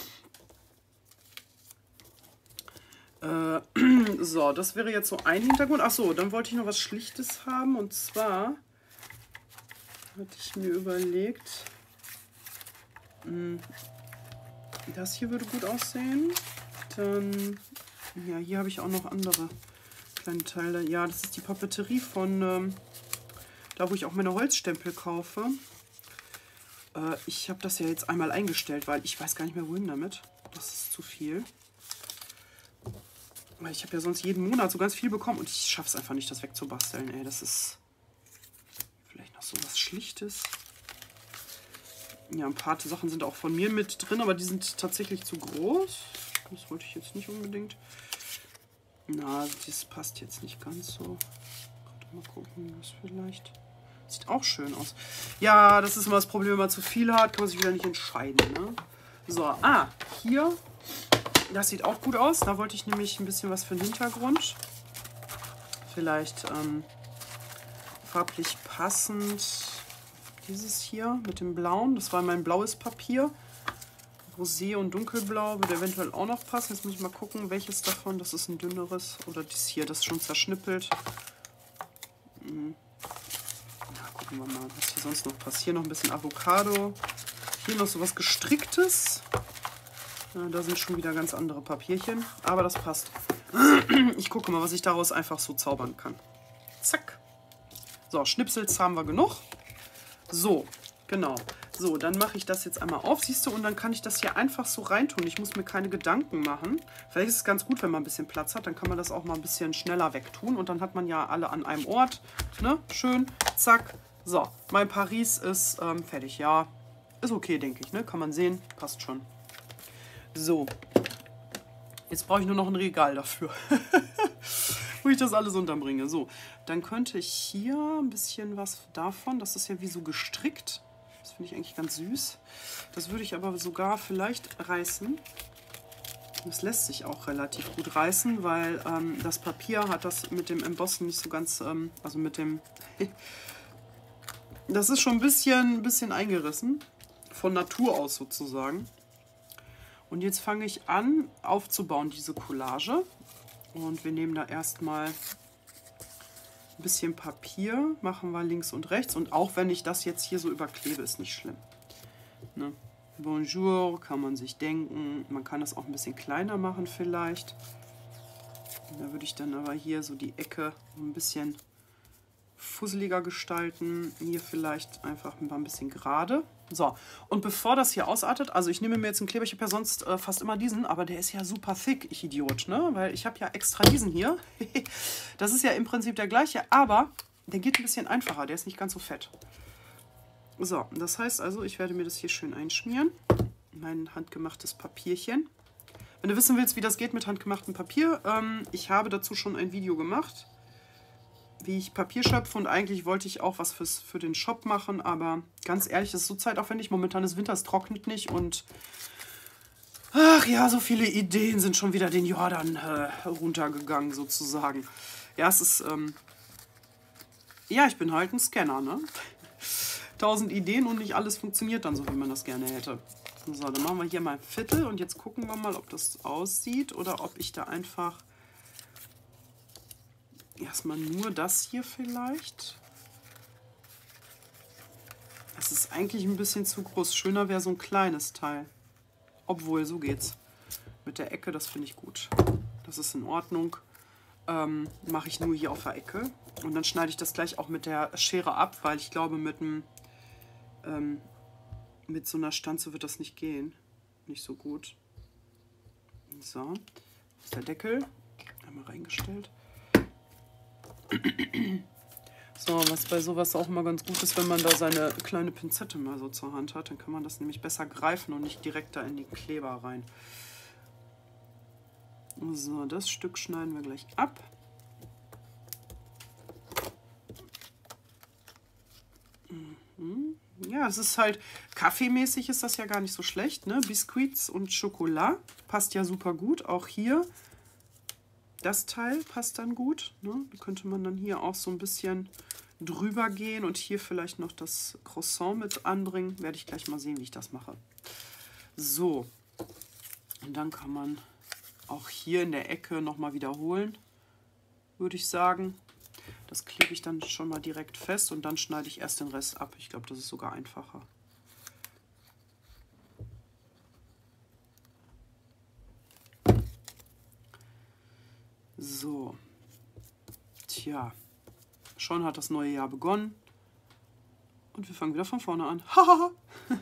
Äh, so, das wäre jetzt so ein Hintergrund. Achso, dann wollte ich noch was Schlichtes haben. Und zwar hatte ich mir überlegt, mh, das hier würde gut aussehen. Dann, ja, hier habe ich auch noch andere kleine Teile. Ja, das ist die Papeterie von, ähm, da wo ich auch meine Holzstempel kaufe. Äh, ich habe das ja jetzt einmal eingestellt, weil ich weiß gar nicht mehr, wohin damit. Das ist zu viel. Weil ich habe ja sonst jeden Monat so ganz viel bekommen und ich schaffe es einfach nicht, das wegzubasteln. Ey, das ist vielleicht noch so was Schlichtes. Ja, ein paar Sachen sind auch von mir mit drin, aber die sind tatsächlich zu groß. Das wollte ich jetzt nicht unbedingt. Na, das passt jetzt nicht ganz so. Mal gucken, was vielleicht... Sieht auch schön aus. Ja, das ist immer das Problem, wenn man zu viel hat, kann man sich wieder nicht entscheiden. Ne? So, ah, hier... Das sieht auch gut aus. Da wollte ich nämlich ein bisschen was für den Hintergrund. Vielleicht ähm, farblich passend. Dieses hier mit dem Blauen. Das war mein blaues Papier. Rosé und Dunkelblau würde eventuell auch noch passen. Jetzt muss ich mal gucken, welches davon. Das ist ein dünneres. Oder das hier, das ist schon zerschnippelt. Hm. Ja, gucken wir mal, was hier sonst noch passt. Hier noch ein bisschen Avocado. Hier noch so was Gestricktes. Ja, da sind schon wieder ganz andere Papierchen, aber das passt. Ich gucke mal, was ich daraus einfach so zaubern kann. Zack. So, Schnipsels haben wir genug. So, genau. So, dann mache ich das jetzt einmal auf, siehst du, und dann kann ich das hier einfach so reintun. Ich muss mir keine Gedanken machen. Vielleicht ist es ganz gut, wenn man ein bisschen Platz hat, dann kann man das auch mal ein bisschen schneller wegtun und dann hat man ja alle an einem Ort. Ne? Schön, zack. So, mein Paris ist ähm, fertig. Ja, ist okay, denke ich, ne? Kann man sehen, passt schon. So, jetzt brauche ich nur noch ein Regal dafür, wo ich das alles unterbringe. So, dann könnte ich hier ein bisschen was davon, das ist ja wie so gestrickt. Das finde ich eigentlich ganz süß. Das würde ich aber sogar vielleicht reißen. Das lässt sich auch relativ gut reißen, weil ähm, das Papier hat das mit dem Embossen nicht so ganz, ähm, also mit dem, das ist schon ein bisschen, ein bisschen eingerissen, von Natur aus sozusagen. Und jetzt fange ich an aufzubauen, diese Collage. Und wir nehmen da erstmal ein bisschen Papier, machen wir links und rechts. Und auch wenn ich das jetzt hier so überklebe, ist nicht schlimm. Ne? Bonjour, kann man sich denken. Man kann das auch ein bisschen kleiner machen vielleicht. Und da würde ich dann aber hier so die Ecke ein bisschen fusseliger gestalten. Hier vielleicht einfach mal ein bisschen gerade. So, und bevor das hier ausartet, also ich nehme mir jetzt einen Kleber, ich habe ja sonst äh, fast immer diesen, aber der ist ja super thick, ich Idiot, ne? Weil ich habe ja extra diesen hier. Das ist ja im Prinzip der gleiche, aber der geht ein bisschen einfacher, der ist nicht ganz so fett. So, das heißt also, ich werde mir das hier schön einschmieren. Mein handgemachtes Papierchen. Wenn du wissen willst, wie das geht mit handgemachtem Papier, ähm, ich habe dazu schon ein Video gemacht, wie ich Papier schöpfe, und eigentlich wollte ich auch was fürs, für den Shop machen, aber ganz ehrlich, das ist so zeitaufwendig. Momentan ist Winter, es trocknet nicht und ach ja, so viele Ideen sind schon wieder den Jordan äh, runtergegangen sozusagen. Ja, es ist, ähm, ja, ich bin halt ein Scanner, ne? Tausend Ideen und nicht alles funktioniert dann so, wie man das gerne hätte. So, dann machen wir hier mal ein Viertel und jetzt gucken wir mal, ob das aussieht oder ob ich da einfach erstmal nur das hier vielleicht. Das ist eigentlich ein bisschen zu groß. Schöner wäre so ein kleines Teil. Obwohl, so geht's. Mit der Ecke, das finde ich gut. Das ist in Ordnung. Ähm, mache ich nur hier auf der Ecke. Und dann schneide ich das gleich auch mit der Schere ab, weil ich glaube, mit einem ähm, mit so einer Stanze wird das nicht gehen. Nicht so gut. So, das ist der Deckel. Einmal reingestellt. So, was bei sowas auch immer ganz gut ist, wenn man da seine kleine Pinzette mal so zur Hand hat, dann kann man das nämlich besser greifen und nicht direkt da in die Kleber rein. So, das Stück schneiden wir gleich ab. Mhm. Ja, es ist halt, kaffeemäßig ist das ja gar nicht so schlecht, ne? Biscuits und Schokolade passt ja super gut. Auch hier, das Teil passt dann gut. Ne? Da könnte man dann hier auch so ein bisschen drüber gehen und hier vielleicht noch das Croissant mit anbringen. Werde ich gleich mal sehen, wie ich das mache. So, und dann kann man auch hier in der Ecke nochmal wiederholen, würde ich sagen. Das klebe ich dann schon mal direkt fest und dann schneide ich erst den Rest ab. Ich glaube, das ist sogar einfacher. So. Tja. Schon hat das neue Jahr begonnen. Und wir fangen wieder von vorne an. Haha.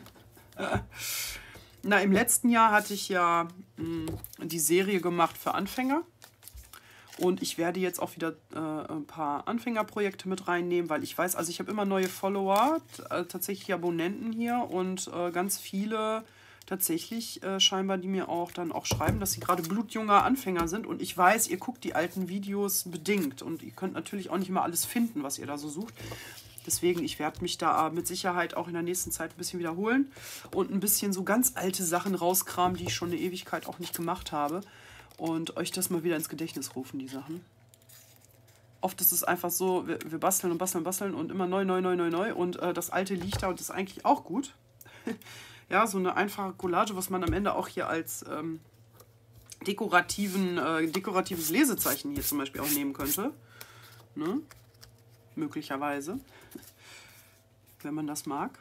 Na, im letzten Jahr hatte ich ja mh, die Serie gemacht für Anfänger. Und ich werde jetzt auch wieder äh, ein paar Anfängerprojekte mit reinnehmen, weil ich weiß, also ich habe immer neue Follower, äh, tatsächlich Abonnenten hier und äh, ganz viele tatsächlich äh, scheinbar, die mir auch dann auch schreiben, dass sie gerade blutjunger Anfänger sind. Und ich weiß, ihr guckt die alten Videos bedingt und ihr könnt natürlich auch nicht immer alles finden, was ihr da so sucht. Deswegen, ich werde mich da mit Sicherheit auch in der nächsten Zeit ein bisschen wiederholen und ein bisschen so ganz alte Sachen rauskramen, die ich schon eine Ewigkeit auch nicht gemacht habe. Und euch das mal wieder ins Gedächtnis rufen, die Sachen. Oft ist es einfach so, wir, wir basteln und basteln und basteln und immer neu, neu, neu, neu, neu. Und äh, das alte liegt da und ist eigentlich auch gut. Ja, so eine einfache Collage, was man am Ende auch hier als ähm, dekorativen, äh, dekoratives Lesezeichen hier zum Beispiel auch nehmen könnte. Ne? Möglicherweise. Wenn man das mag.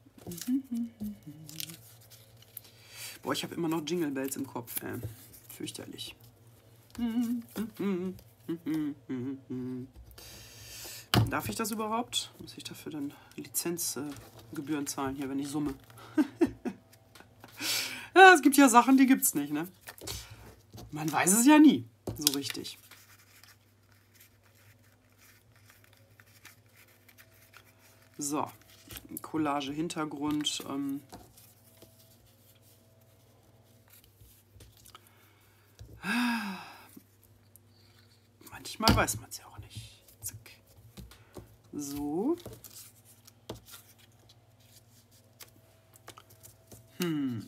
Boah, ich habe immer noch Jingle Bells im Kopf, ey. Fürchterlich. Darf ich das überhaupt? Muss ich dafür dann Lizenzgebühren äh, zahlen hier, wenn ich summe? Ja, es gibt ja Sachen, die gibt's nicht, ne? Man weiß es ja nie, so richtig. So, Collage Hintergrund. Ähm, Manchmal weiß man es ja auch nicht. Zack. So. Hm.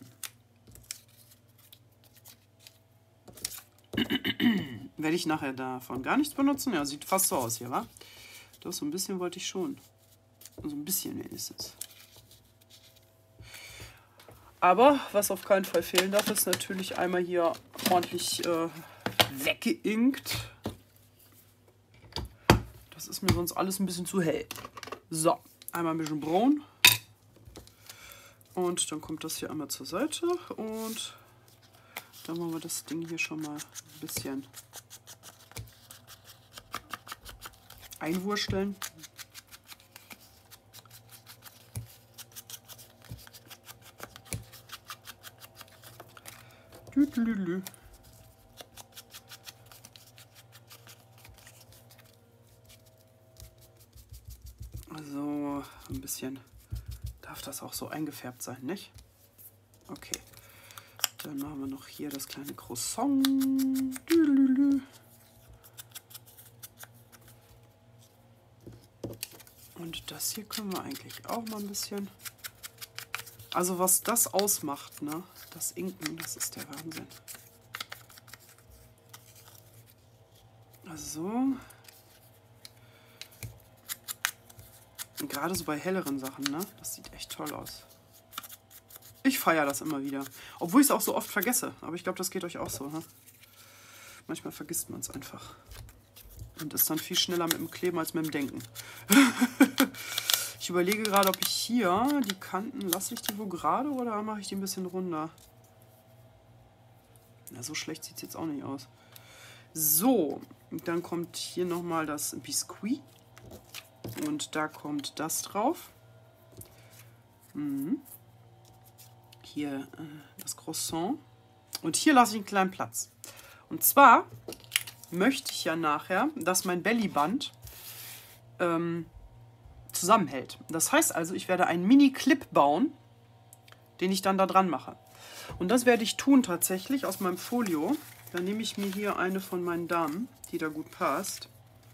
Werde ich nachher davon gar nichts benutzen? Ja, sieht fast so aus hier, wa? Doch, so ein bisschen wollte ich schon. So ein bisschen wenigstens. Aber was auf keinen Fall fehlen darf, ist natürlich einmal hier ordentlich äh, weggeinkt. Das ist mir sonst alles ein bisschen zu hell. So, einmal ein bisschen braun. Und dann kommt das hier einmal zur Seite. Und dann machen wir das Ding hier schon mal ein bisschen einwursteln. Tüdelülü. Also ein bisschen darf das auch so eingefärbt sein, nicht? Okay. Dann machen wir noch hier das kleine Croissant. Tüdelülü. Und das hier können wir eigentlich auch mal ein bisschen... Also was das ausmacht, ne? Das Inken, das ist der Wahnsinn. Also. Und gerade so bei helleren Sachen, ne? Das sieht echt toll aus. Ich feiere das immer wieder. Obwohl ich es auch so oft vergesse. Aber ich glaube, das geht euch auch so. Ne? Manchmal vergisst man es einfach. Und ist dann viel schneller mit dem Kleben als mit dem Denken. Ich überlege gerade, ob ich hier die Kanten, lasse ich die wo gerade oder mache ich die ein bisschen runder? Na, so schlecht sieht es jetzt auch nicht aus. So, dann kommt hier nochmal das Biskuit. Und da kommt das drauf. Mhm. Hier äh, das Croissant. Und hier lasse ich einen kleinen Platz. Und zwar möchte ich ja nachher, dass mein Bellyband ähm, zusammenhält. Das heißt also, ich werde einen Mini-Clip bauen, den ich dann da dran mache. Und das werde ich tun tatsächlich aus meinem Folio. Dann nehme ich mir hier eine von meinen Damen, die da gut passt.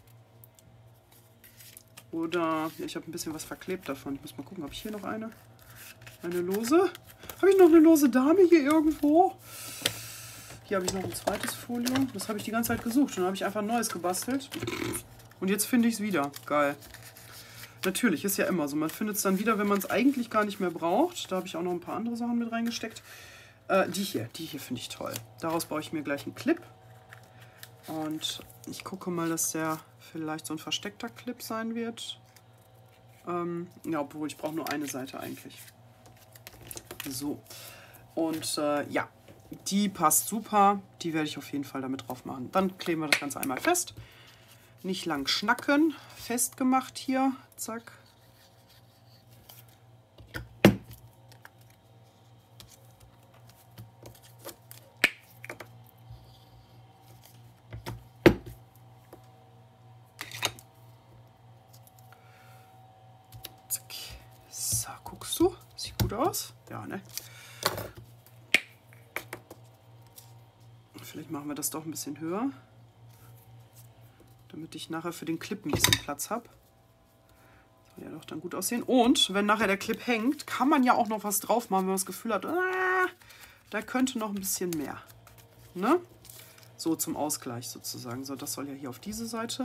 Oder, ja, ich habe ein bisschen was verklebt davon. Ich muss mal gucken, habe ich hier noch eine? Eine lose? Habe ich noch eine lose Dame hier irgendwo? Hier habe ich noch ein zweites Folio. Das habe ich die ganze Zeit gesucht. Und dann habe ich einfach ein neues gebastelt. Und jetzt finde ich es wieder. Geil. Natürlich, ist ja immer so. Man findet es dann wieder, wenn man es eigentlich gar nicht mehr braucht. Da habe ich auch noch ein paar andere Sachen mit reingesteckt. Äh, die hier, die hier finde ich toll. Daraus baue ich mir gleich einen Clip. Und ich gucke mal, dass der vielleicht so ein versteckter Clip sein wird. Ähm, ja, obwohl ich brauche nur eine Seite eigentlich. So. Und äh, ja, die passt super. Die werde ich auf jeden Fall damit drauf machen. Dann kleben wir das Ganze einmal fest. Nicht lang schnacken. Festgemacht hier. Zack. Zack. So, guckst du? Sieht gut aus? Ja, ne? Vielleicht machen wir das doch ein bisschen höher, damit ich nachher für den Clip ein bisschen Platz habe. Soll ja doch dann gut aussehen. Und wenn nachher der Clip hängt, kann man ja auch noch was drauf machen, wenn man das Gefühl hat, ah, da könnte noch ein bisschen mehr. Ne? So zum Ausgleich sozusagen. So, das soll ja hier auf diese Seite.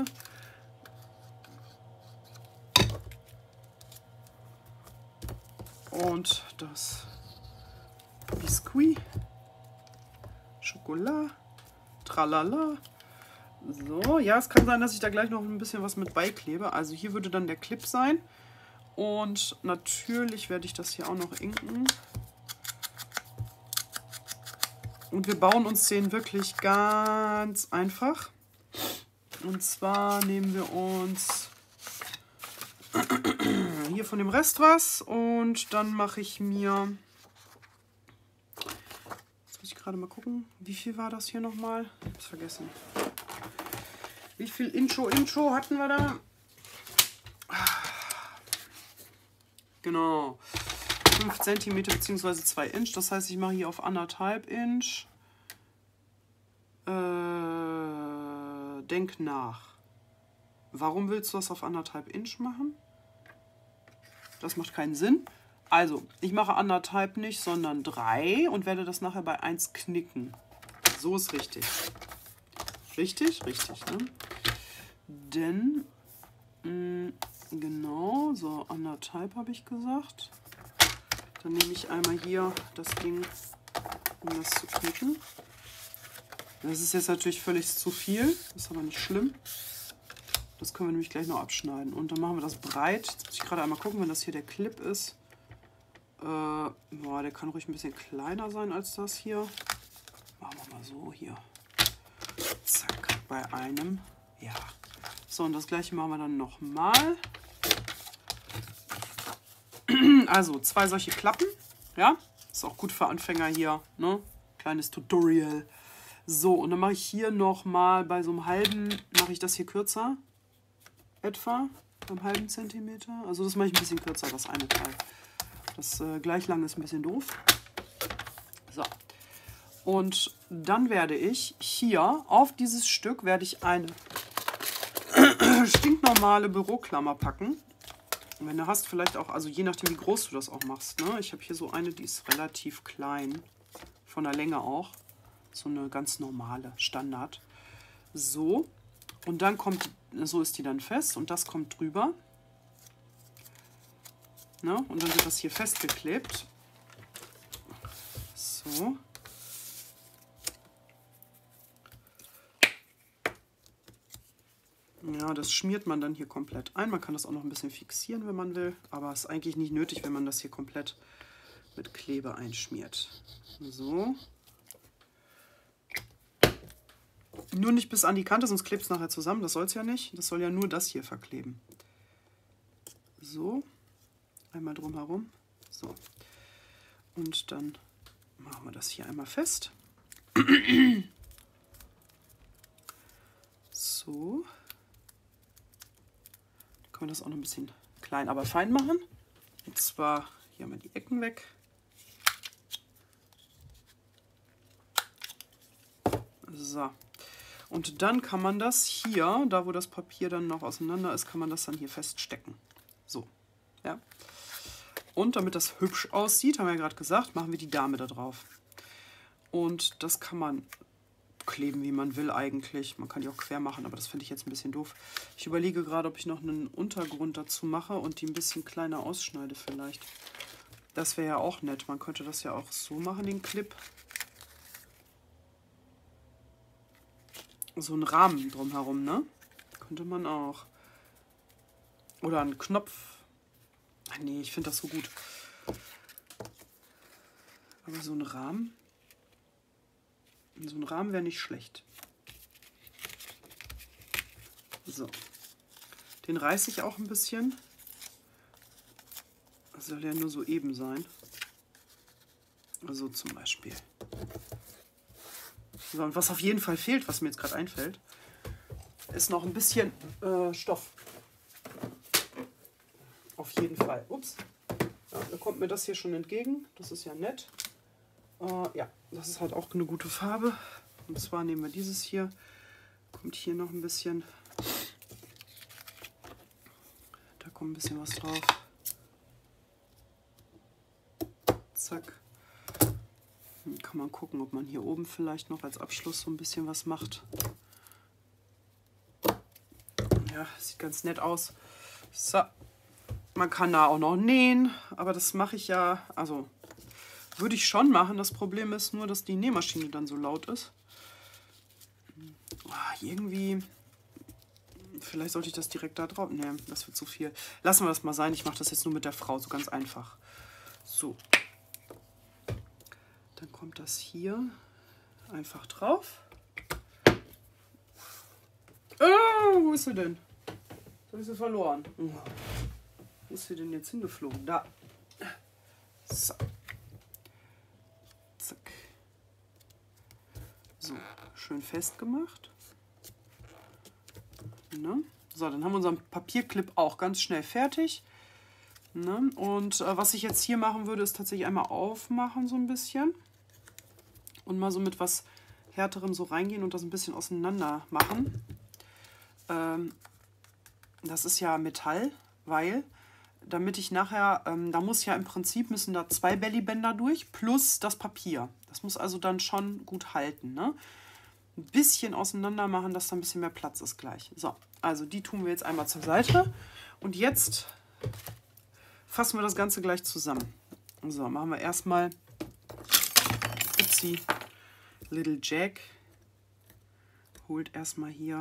Und das Biskuit. Schokolade. Tralala. So, ja, es kann sein, dass ich da gleich noch ein bisschen was mit beiklebe. Also hier würde dann der Clip sein. Und natürlich werde ich das hier auch noch inken. Und wir bauen uns den wirklich ganz einfach. Und zwar nehmen wir uns hier von dem Rest was. Und dann mache ich mir... Gerade mal gucken, wie viel war das hier nochmal? Ich hab's vergessen. Wie viel Intro, Intro hatten wir da? Genau. fünf Zentimeter bzw. zwei Inch. Das heißt, ich mache hier auf anderthalb Inch. Äh, denk nach. Warum willst du das auf anderthalb Inch machen? Das macht keinen Sinn. Also, ich mache anderthalb nicht, sondern drei und werde das nachher bei eins knicken. So ist richtig. Richtig? Richtig, ne? Denn, mh, genau, so anderthalb habe ich gesagt. Dann nehme ich einmal hier das Ding, um das zu knicken. Das ist jetzt natürlich völlig zu viel, ist aber nicht schlimm. Das können wir nämlich gleich noch abschneiden. Und dann machen wir das breit. Jetzt muss ich gerade einmal gucken, wenn das hier der Clip ist. Äh, boah, der kann ruhig ein bisschen kleiner sein als das hier. Machen wir mal so hier. Zack, bei einem. Ja. So, und das gleiche machen wir dann nochmal. Also, zwei solche Klappen. Ja, ist auch gut für Anfänger hier. Ne? Kleines Tutorial. So, und dann mache ich hier nochmal bei so einem halben, mache ich das hier kürzer. Etwa, beim halben Zentimeter. Also das mache ich ein bisschen kürzer, das eine Teil. Das äh, gleich lang ist ein bisschen doof. So. Und dann werde ich hier auf dieses Stück werde ich eine stinknormale Büroklammer packen. Und wenn du hast, vielleicht auch, also je nachdem wie groß du das auch machst. Ne? Ich habe hier so eine, die ist relativ klein. Von der Länge auch. So eine ganz normale, Standard. So. Und dann kommt, so ist die dann fest und das kommt drüber. Ne? Und dann wird das hier festgeklebt. So. Ja, das schmiert man dann hier komplett ein. Man kann das auch noch ein bisschen fixieren, wenn man will. Aber es ist eigentlich nicht nötig, wenn man das hier komplett mit Kleber einschmiert. So. Nur nicht bis an die Kante, sonst klebt es nachher zusammen. Das soll es ja nicht. Das soll ja nur das hier verkleben. So. Einmal drumherum. So. Und dann machen wir das hier einmal fest. So. Dann können wir das auch noch ein bisschen klein, aber fein machen. Und zwar hier haben wir die Ecken weg. So. Und dann kann man das hier, da wo das Papier dann noch auseinander ist, kann man das dann hier feststecken. So. Ja. Und damit das hübsch aussieht, haben wir ja gerade gesagt, machen wir die Dame da drauf. Und das kann man kleben, wie man will eigentlich. Man kann die auch quer machen, aber das finde ich jetzt ein bisschen doof. Ich überlege gerade, ob ich noch einen Untergrund dazu mache und die ein bisschen kleiner ausschneide vielleicht. Das wäre ja auch nett. Man könnte das ja auch so machen, den Clip. So einen Rahmen drumherum, ne? Könnte man auch. Oder einen Knopf. Ach nee, ich finde das so gut. Aber so ein Rahmen. So ein Rahmen wäre nicht schlecht. So. Den reiße ich auch ein bisschen. Das soll ja nur so eben sein. So zum Beispiel. So, und was auf jeden Fall fehlt, was mir jetzt gerade einfällt, ist noch ein bisschen äh, Stoff. Auf jeden Fall. Ups. Ja, da kommt mir das hier schon entgegen. Das ist ja nett. Äh, ja, das ist halt auch eine gute Farbe. Und zwar nehmen wir dieses hier. Kommt hier noch ein bisschen. Da kommt ein bisschen was drauf. Zack. Dann kann man gucken, ob man hier oben vielleicht noch als Abschluss so ein bisschen was macht. Ja, sieht ganz nett aus. So. Man kann da auch noch nähen, aber das mache ich ja, also würde ich schon machen. Das Problem ist nur, dass die Nähmaschine dann so laut ist. Oh, irgendwie, vielleicht sollte ich das direkt da drauf, ne, das wird zu viel. Lassen wir das mal sein, ich mache das jetzt nur mit der Frau, so ganz einfach. So. Dann kommt das hier einfach drauf. Oh, wo ist sie denn? Jetzt habe ich sie verloren. Oh. Wo ist sie denn jetzt hingeflogen? Da. So. Zack. So, schön festgemacht. Ne? So, dann haben wir unseren Papierclip auch ganz schnell fertig. Ne? Und äh, was ich jetzt hier machen würde, ist tatsächlich einmal aufmachen so ein bisschen. Und mal so mit was Härterem so reingehen und das ein bisschen auseinander machen. Ähm, das ist ja Metall, weil damit ich nachher, ähm, da muss ja im Prinzip, müssen da zwei Bellybänder durch, plus das Papier. Das muss also dann schon gut halten. Ne? Ein bisschen auseinander machen, dass da ein bisschen mehr Platz ist gleich. So, also die tun wir jetzt einmal zur Seite. Und jetzt fassen wir das Ganze gleich zusammen. So, machen wir erstmal Upsi, Little Jack holt erstmal hier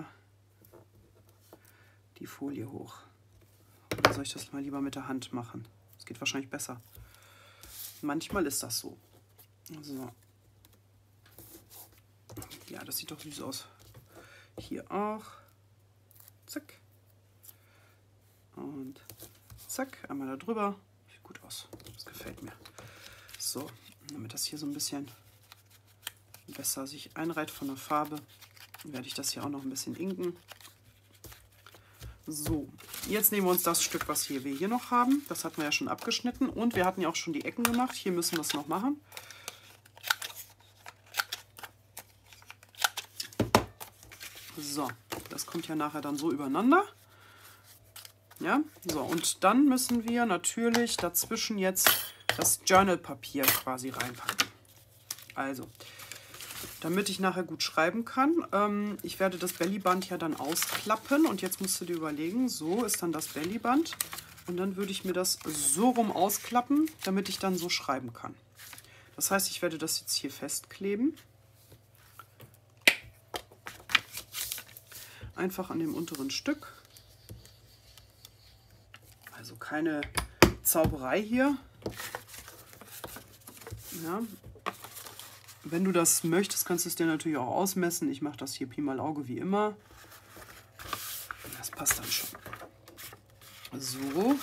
die Folie hoch. Oder soll ich das mal lieber mit der Hand machen? Das geht wahrscheinlich besser. Manchmal ist das so. So. Ja, das sieht doch süß aus. Hier auch. Zack. Und zack, einmal da drüber. Sieht gut aus. Das gefällt mir. So, damit das hier so ein bisschen besser sich einreiht von der Farbe, werde ich das hier auch noch ein bisschen inken. So, jetzt nehmen wir uns das Stück, was hier wir hier noch haben. Das hatten wir ja schon abgeschnitten und wir hatten ja auch schon die Ecken gemacht. Hier müssen wir es noch machen. So, das kommt ja nachher dann so übereinander. Ja, so, und dann müssen wir natürlich dazwischen jetzt das Journalpapier quasi reinpacken. Also, damit ich nachher gut schreiben kann, ähm, ich werde das Bellyband ja dann ausklappen und jetzt musst du dir überlegen, so ist dann das Bellyband und dann würde ich mir das so rum ausklappen, damit ich dann so schreiben kann. Das heißt, ich werde das jetzt hier festkleben. Einfach an dem unteren Stück. Also keine Zauberei hier. Ja. Wenn du das möchtest, kannst du es dir natürlich auch ausmessen. Ich mache das hier Pi mal Auge wie immer. Das passt dann schon. So.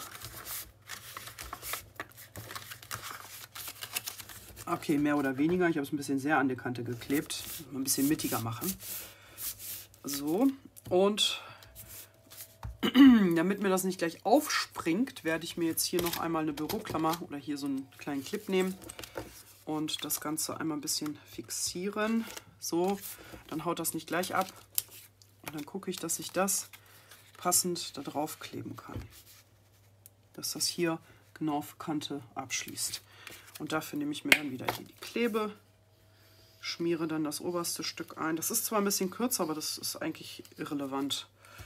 Okay, mehr oder weniger. Ich habe es ein bisschen sehr an die Kante geklebt. Ein bisschen mittiger machen. So. Und damit mir das nicht gleich aufspringt, werde ich mir jetzt hier noch einmal eine Büroklammer oder hier so einen kleinen Clip nehmen und das Ganze einmal ein bisschen fixieren. So, dann haut das nicht gleich ab. Und dann gucke ich, dass ich das passend da drauf kleben kann. Dass das hier genau auf Kante abschließt. Und dafür nehme ich mir dann wieder hier die Klebe, schmiere dann das oberste Stück ein. Das ist zwar ein bisschen kürzer, aber das ist eigentlich irrelevant.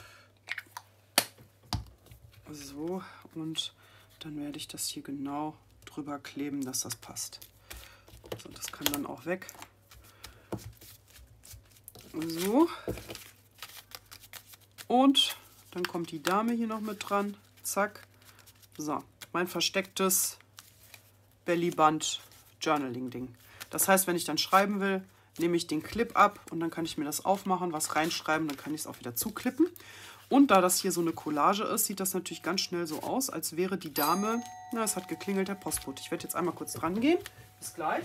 So, und dann werde ich das hier genau drüber kleben, dass das passt. So, das kann dann auch weg. So. Und dann kommt die Dame hier noch mit dran. Zack. So, mein verstecktes Bellyband Journaling Ding. Das heißt, wenn ich dann schreiben will, nehme ich den Clip ab und dann kann ich mir das aufmachen, was reinschreiben, dann kann ich es auch wieder zuklippen. Und da das hier so eine Collage ist, sieht das natürlich ganz schnell so aus, als wäre die Dame, na, es hat geklingelt, der Postbote. Ich werde jetzt einmal kurz dran gehen. Bis gleich.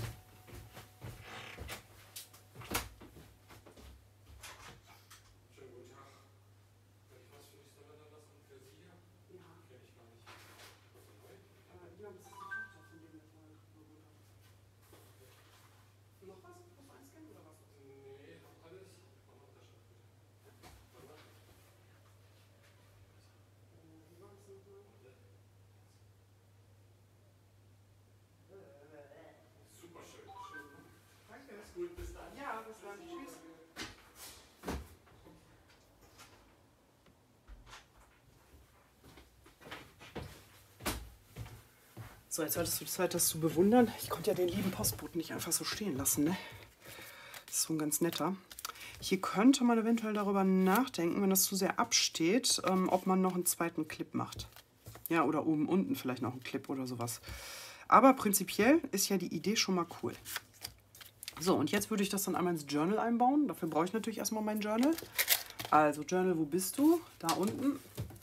So, jetzt hattest du Zeit, das zu bewundern. Ich konnte ja den lieben Postboten nicht einfach so stehen lassen, ne? Das ist so ein ganz netter. Hier könnte man eventuell darüber nachdenken, wenn das zu sehr absteht, ähm, ob man noch einen zweiten Clip macht. Ja, oder oben unten vielleicht noch einen Clip oder sowas. Aber prinzipiell ist ja die Idee schon mal cool. So, und jetzt würde ich das dann einmal ins Journal einbauen. Dafür brauche ich natürlich erstmal mein Journal. Also, Journal, wo bist du? Da unten.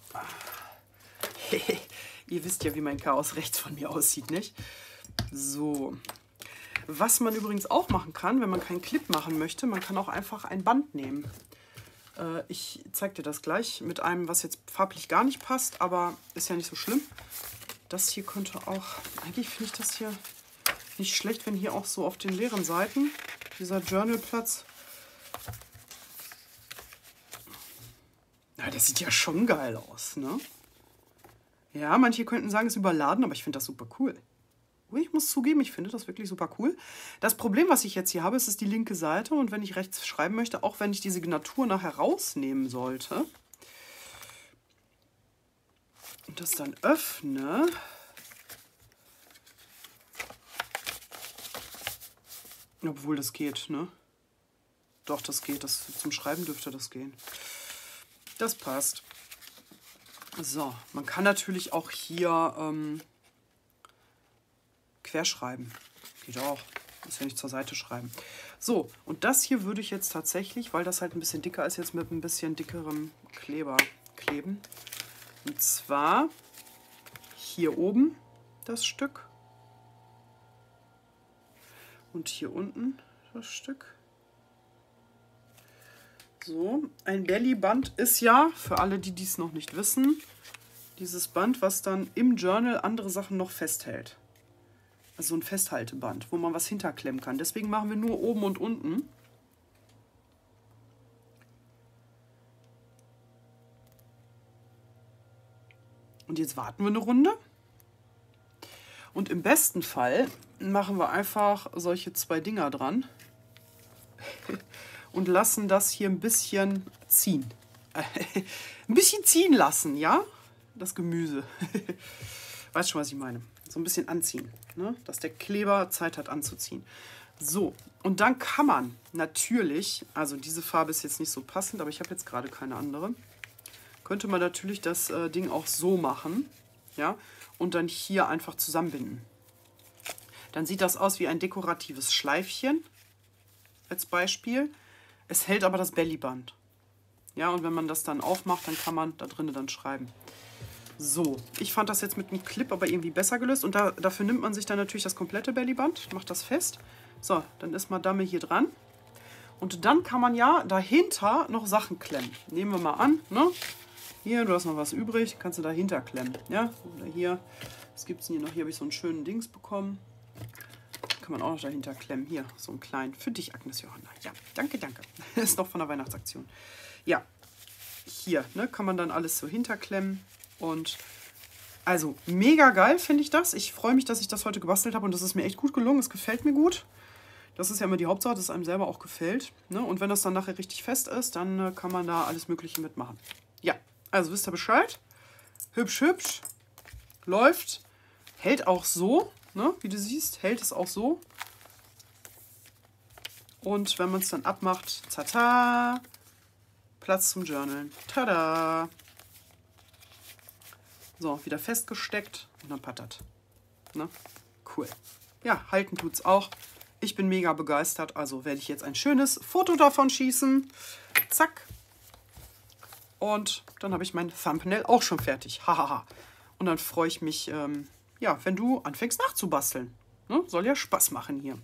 Ihr wisst ja, wie mein Chaos rechts von mir aussieht, nicht? So. Was man übrigens auch machen kann, wenn man keinen Clip machen möchte, man kann auch einfach ein Band nehmen. Äh, ich zeige dir das gleich mit einem, was jetzt farblich gar nicht passt, aber ist ja nicht so schlimm. Das hier könnte auch, eigentlich finde ich das hier nicht schlecht, wenn hier auch so auf den leeren Seiten dieser Journalplatz. Ja, das sieht ja schon geil aus, ne? Ja, manche könnten sagen, es ist überladen, aber ich finde das super cool. Ich muss zugeben, ich finde das wirklich super cool. Das Problem, was ich jetzt hier habe, ist, ist die linke Seite. Und wenn ich rechts schreiben möchte, auch wenn ich die Signatur nachher rausnehmen sollte und das dann öffne, obwohl das geht, ne? Doch, das geht. Das, zum Schreiben dürfte das gehen. Das passt. So, man kann natürlich auch hier ähm, querschreiben. Geht auch. Muss ja nicht zur Seite schreiben. So, und das hier würde ich jetzt tatsächlich, weil das halt ein bisschen dicker ist, jetzt mit ein bisschen dickerem Kleber kleben. Und zwar hier oben das Stück. Und hier unten das Stück. So, ein Bellyband ist ja, für alle, die dies noch nicht wissen, dieses Band, was dann im Journal andere Sachen noch festhält. Also ein Festhalteband, wo man was hinterklemmen kann. Deswegen machen wir nur oben und unten. Und jetzt warten wir eine Runde. Und im besten Fall machen wir einfach solche zwei Dinger dran. Und lassen das hier ein bisschen ziehen. Ein bisschen ziehen lassen, ja? Das Gemüse. Weißt schon, was ich meine? So ein bisschen anziehen. ne? Dass der Kleber Zeit hat anzuziehen. So, und dann kann man natürlich, also diese Farbe ist jetzt nicht so passend, aber ich habe jetzt gerade keine andere, könnte man natürlich das äh, Ding auch so machen, ja, und dann hier einfach zusammenbinden. Dann sieht das aus wie ein dekoratives Schleifchen, als Beispiel. Es hält aber das Bellyband. Ja, und wenn man das dann aufmacht, dann kann man da drinnen dann schreiben. So, ich fand das jetzt mit einem Clip aber irgendwie besser gelöst. Und da, dafür nimmt man sich dann natürlich das komplette Bellyband, macht das fest. So, dann ist Madame hier dran. Und dann kann man ja dahinter noch Sachen klemmen. Nehmen wir mal an, ne? Hier, du hast noch was übrig, kannst du dahinter klemmen. Ja, oder hier, was gibt es denn hier noch? Hier habe ich so einen schönen Dings bekommen. Kann man auch noch dahinter klemmen. Hier, so einen kleinen. Für dich, Agnes Johanna. Ja, danke, danke. Ist noch von der Weihnachtsaktion. Ja, hier, ne, kann man dann alles so hinterklemmen. Und also mega geil finde ich das. Ich freue mich, dass ich das heute gebastelt habe und das ist mir echt gut gelungen. Es gefällt mir gut. Das ist ja immer die Hauptsache, dass es einem selber auch gefällt. Ne? Und wenn das dann nachher richtig fest ist, dann äh, kann man da alles Mögliche mitmachen. Ja, also wisst ihr Bescheid. Hübsch, hübsch. Läuft. Hält auch so, ne? Wie du siehst, hält es auch so. Und wenn man es dann abmacht, tata, Platz zum Journalen. Tada! So, wieder festgesteckt und dann pattert. Ne? Cool. Ja, halten tut's auch. Ich bin mega begeistert, also werde ich jetzt ein schönes Foto davon schießen. Zack. Und dann habe ich mein Thumbnail auch schon fertig. Hahaha. Und dann freue ich mich, ähm, ja, wenn du anfängst nachzubasteln. Ne? Soll ja Spaß machen hier.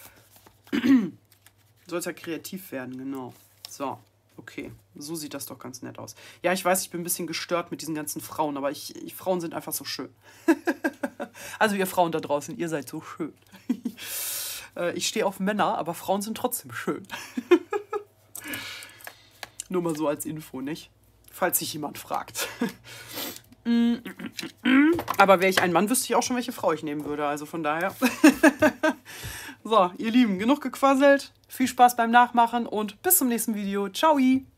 Soll ja kreativ werden, genau. So. Okay, so sieht das doch ganz nett aus. Ja, ich weiß, ich bin ein bisschen gestört mit diesen ganzen Frauen, aber ich, ich Frauen sind einfach so schön. Also ihr Frauen da draußen, ihr seid so schön. Ich stehe auf Männer, aber Frauen sind trotzdem schön. Nur mal so als Info, nicht? Falls sich jemand fragt. Aber wäre ich ein Mann, wüsste ich auch schon, welche Frau ich nehmen würde. Also von daher. So, ihr Lieben, genug gequasselt. Viel Spaß beim Nachmachen und bis zum nächsten Video. Ciao!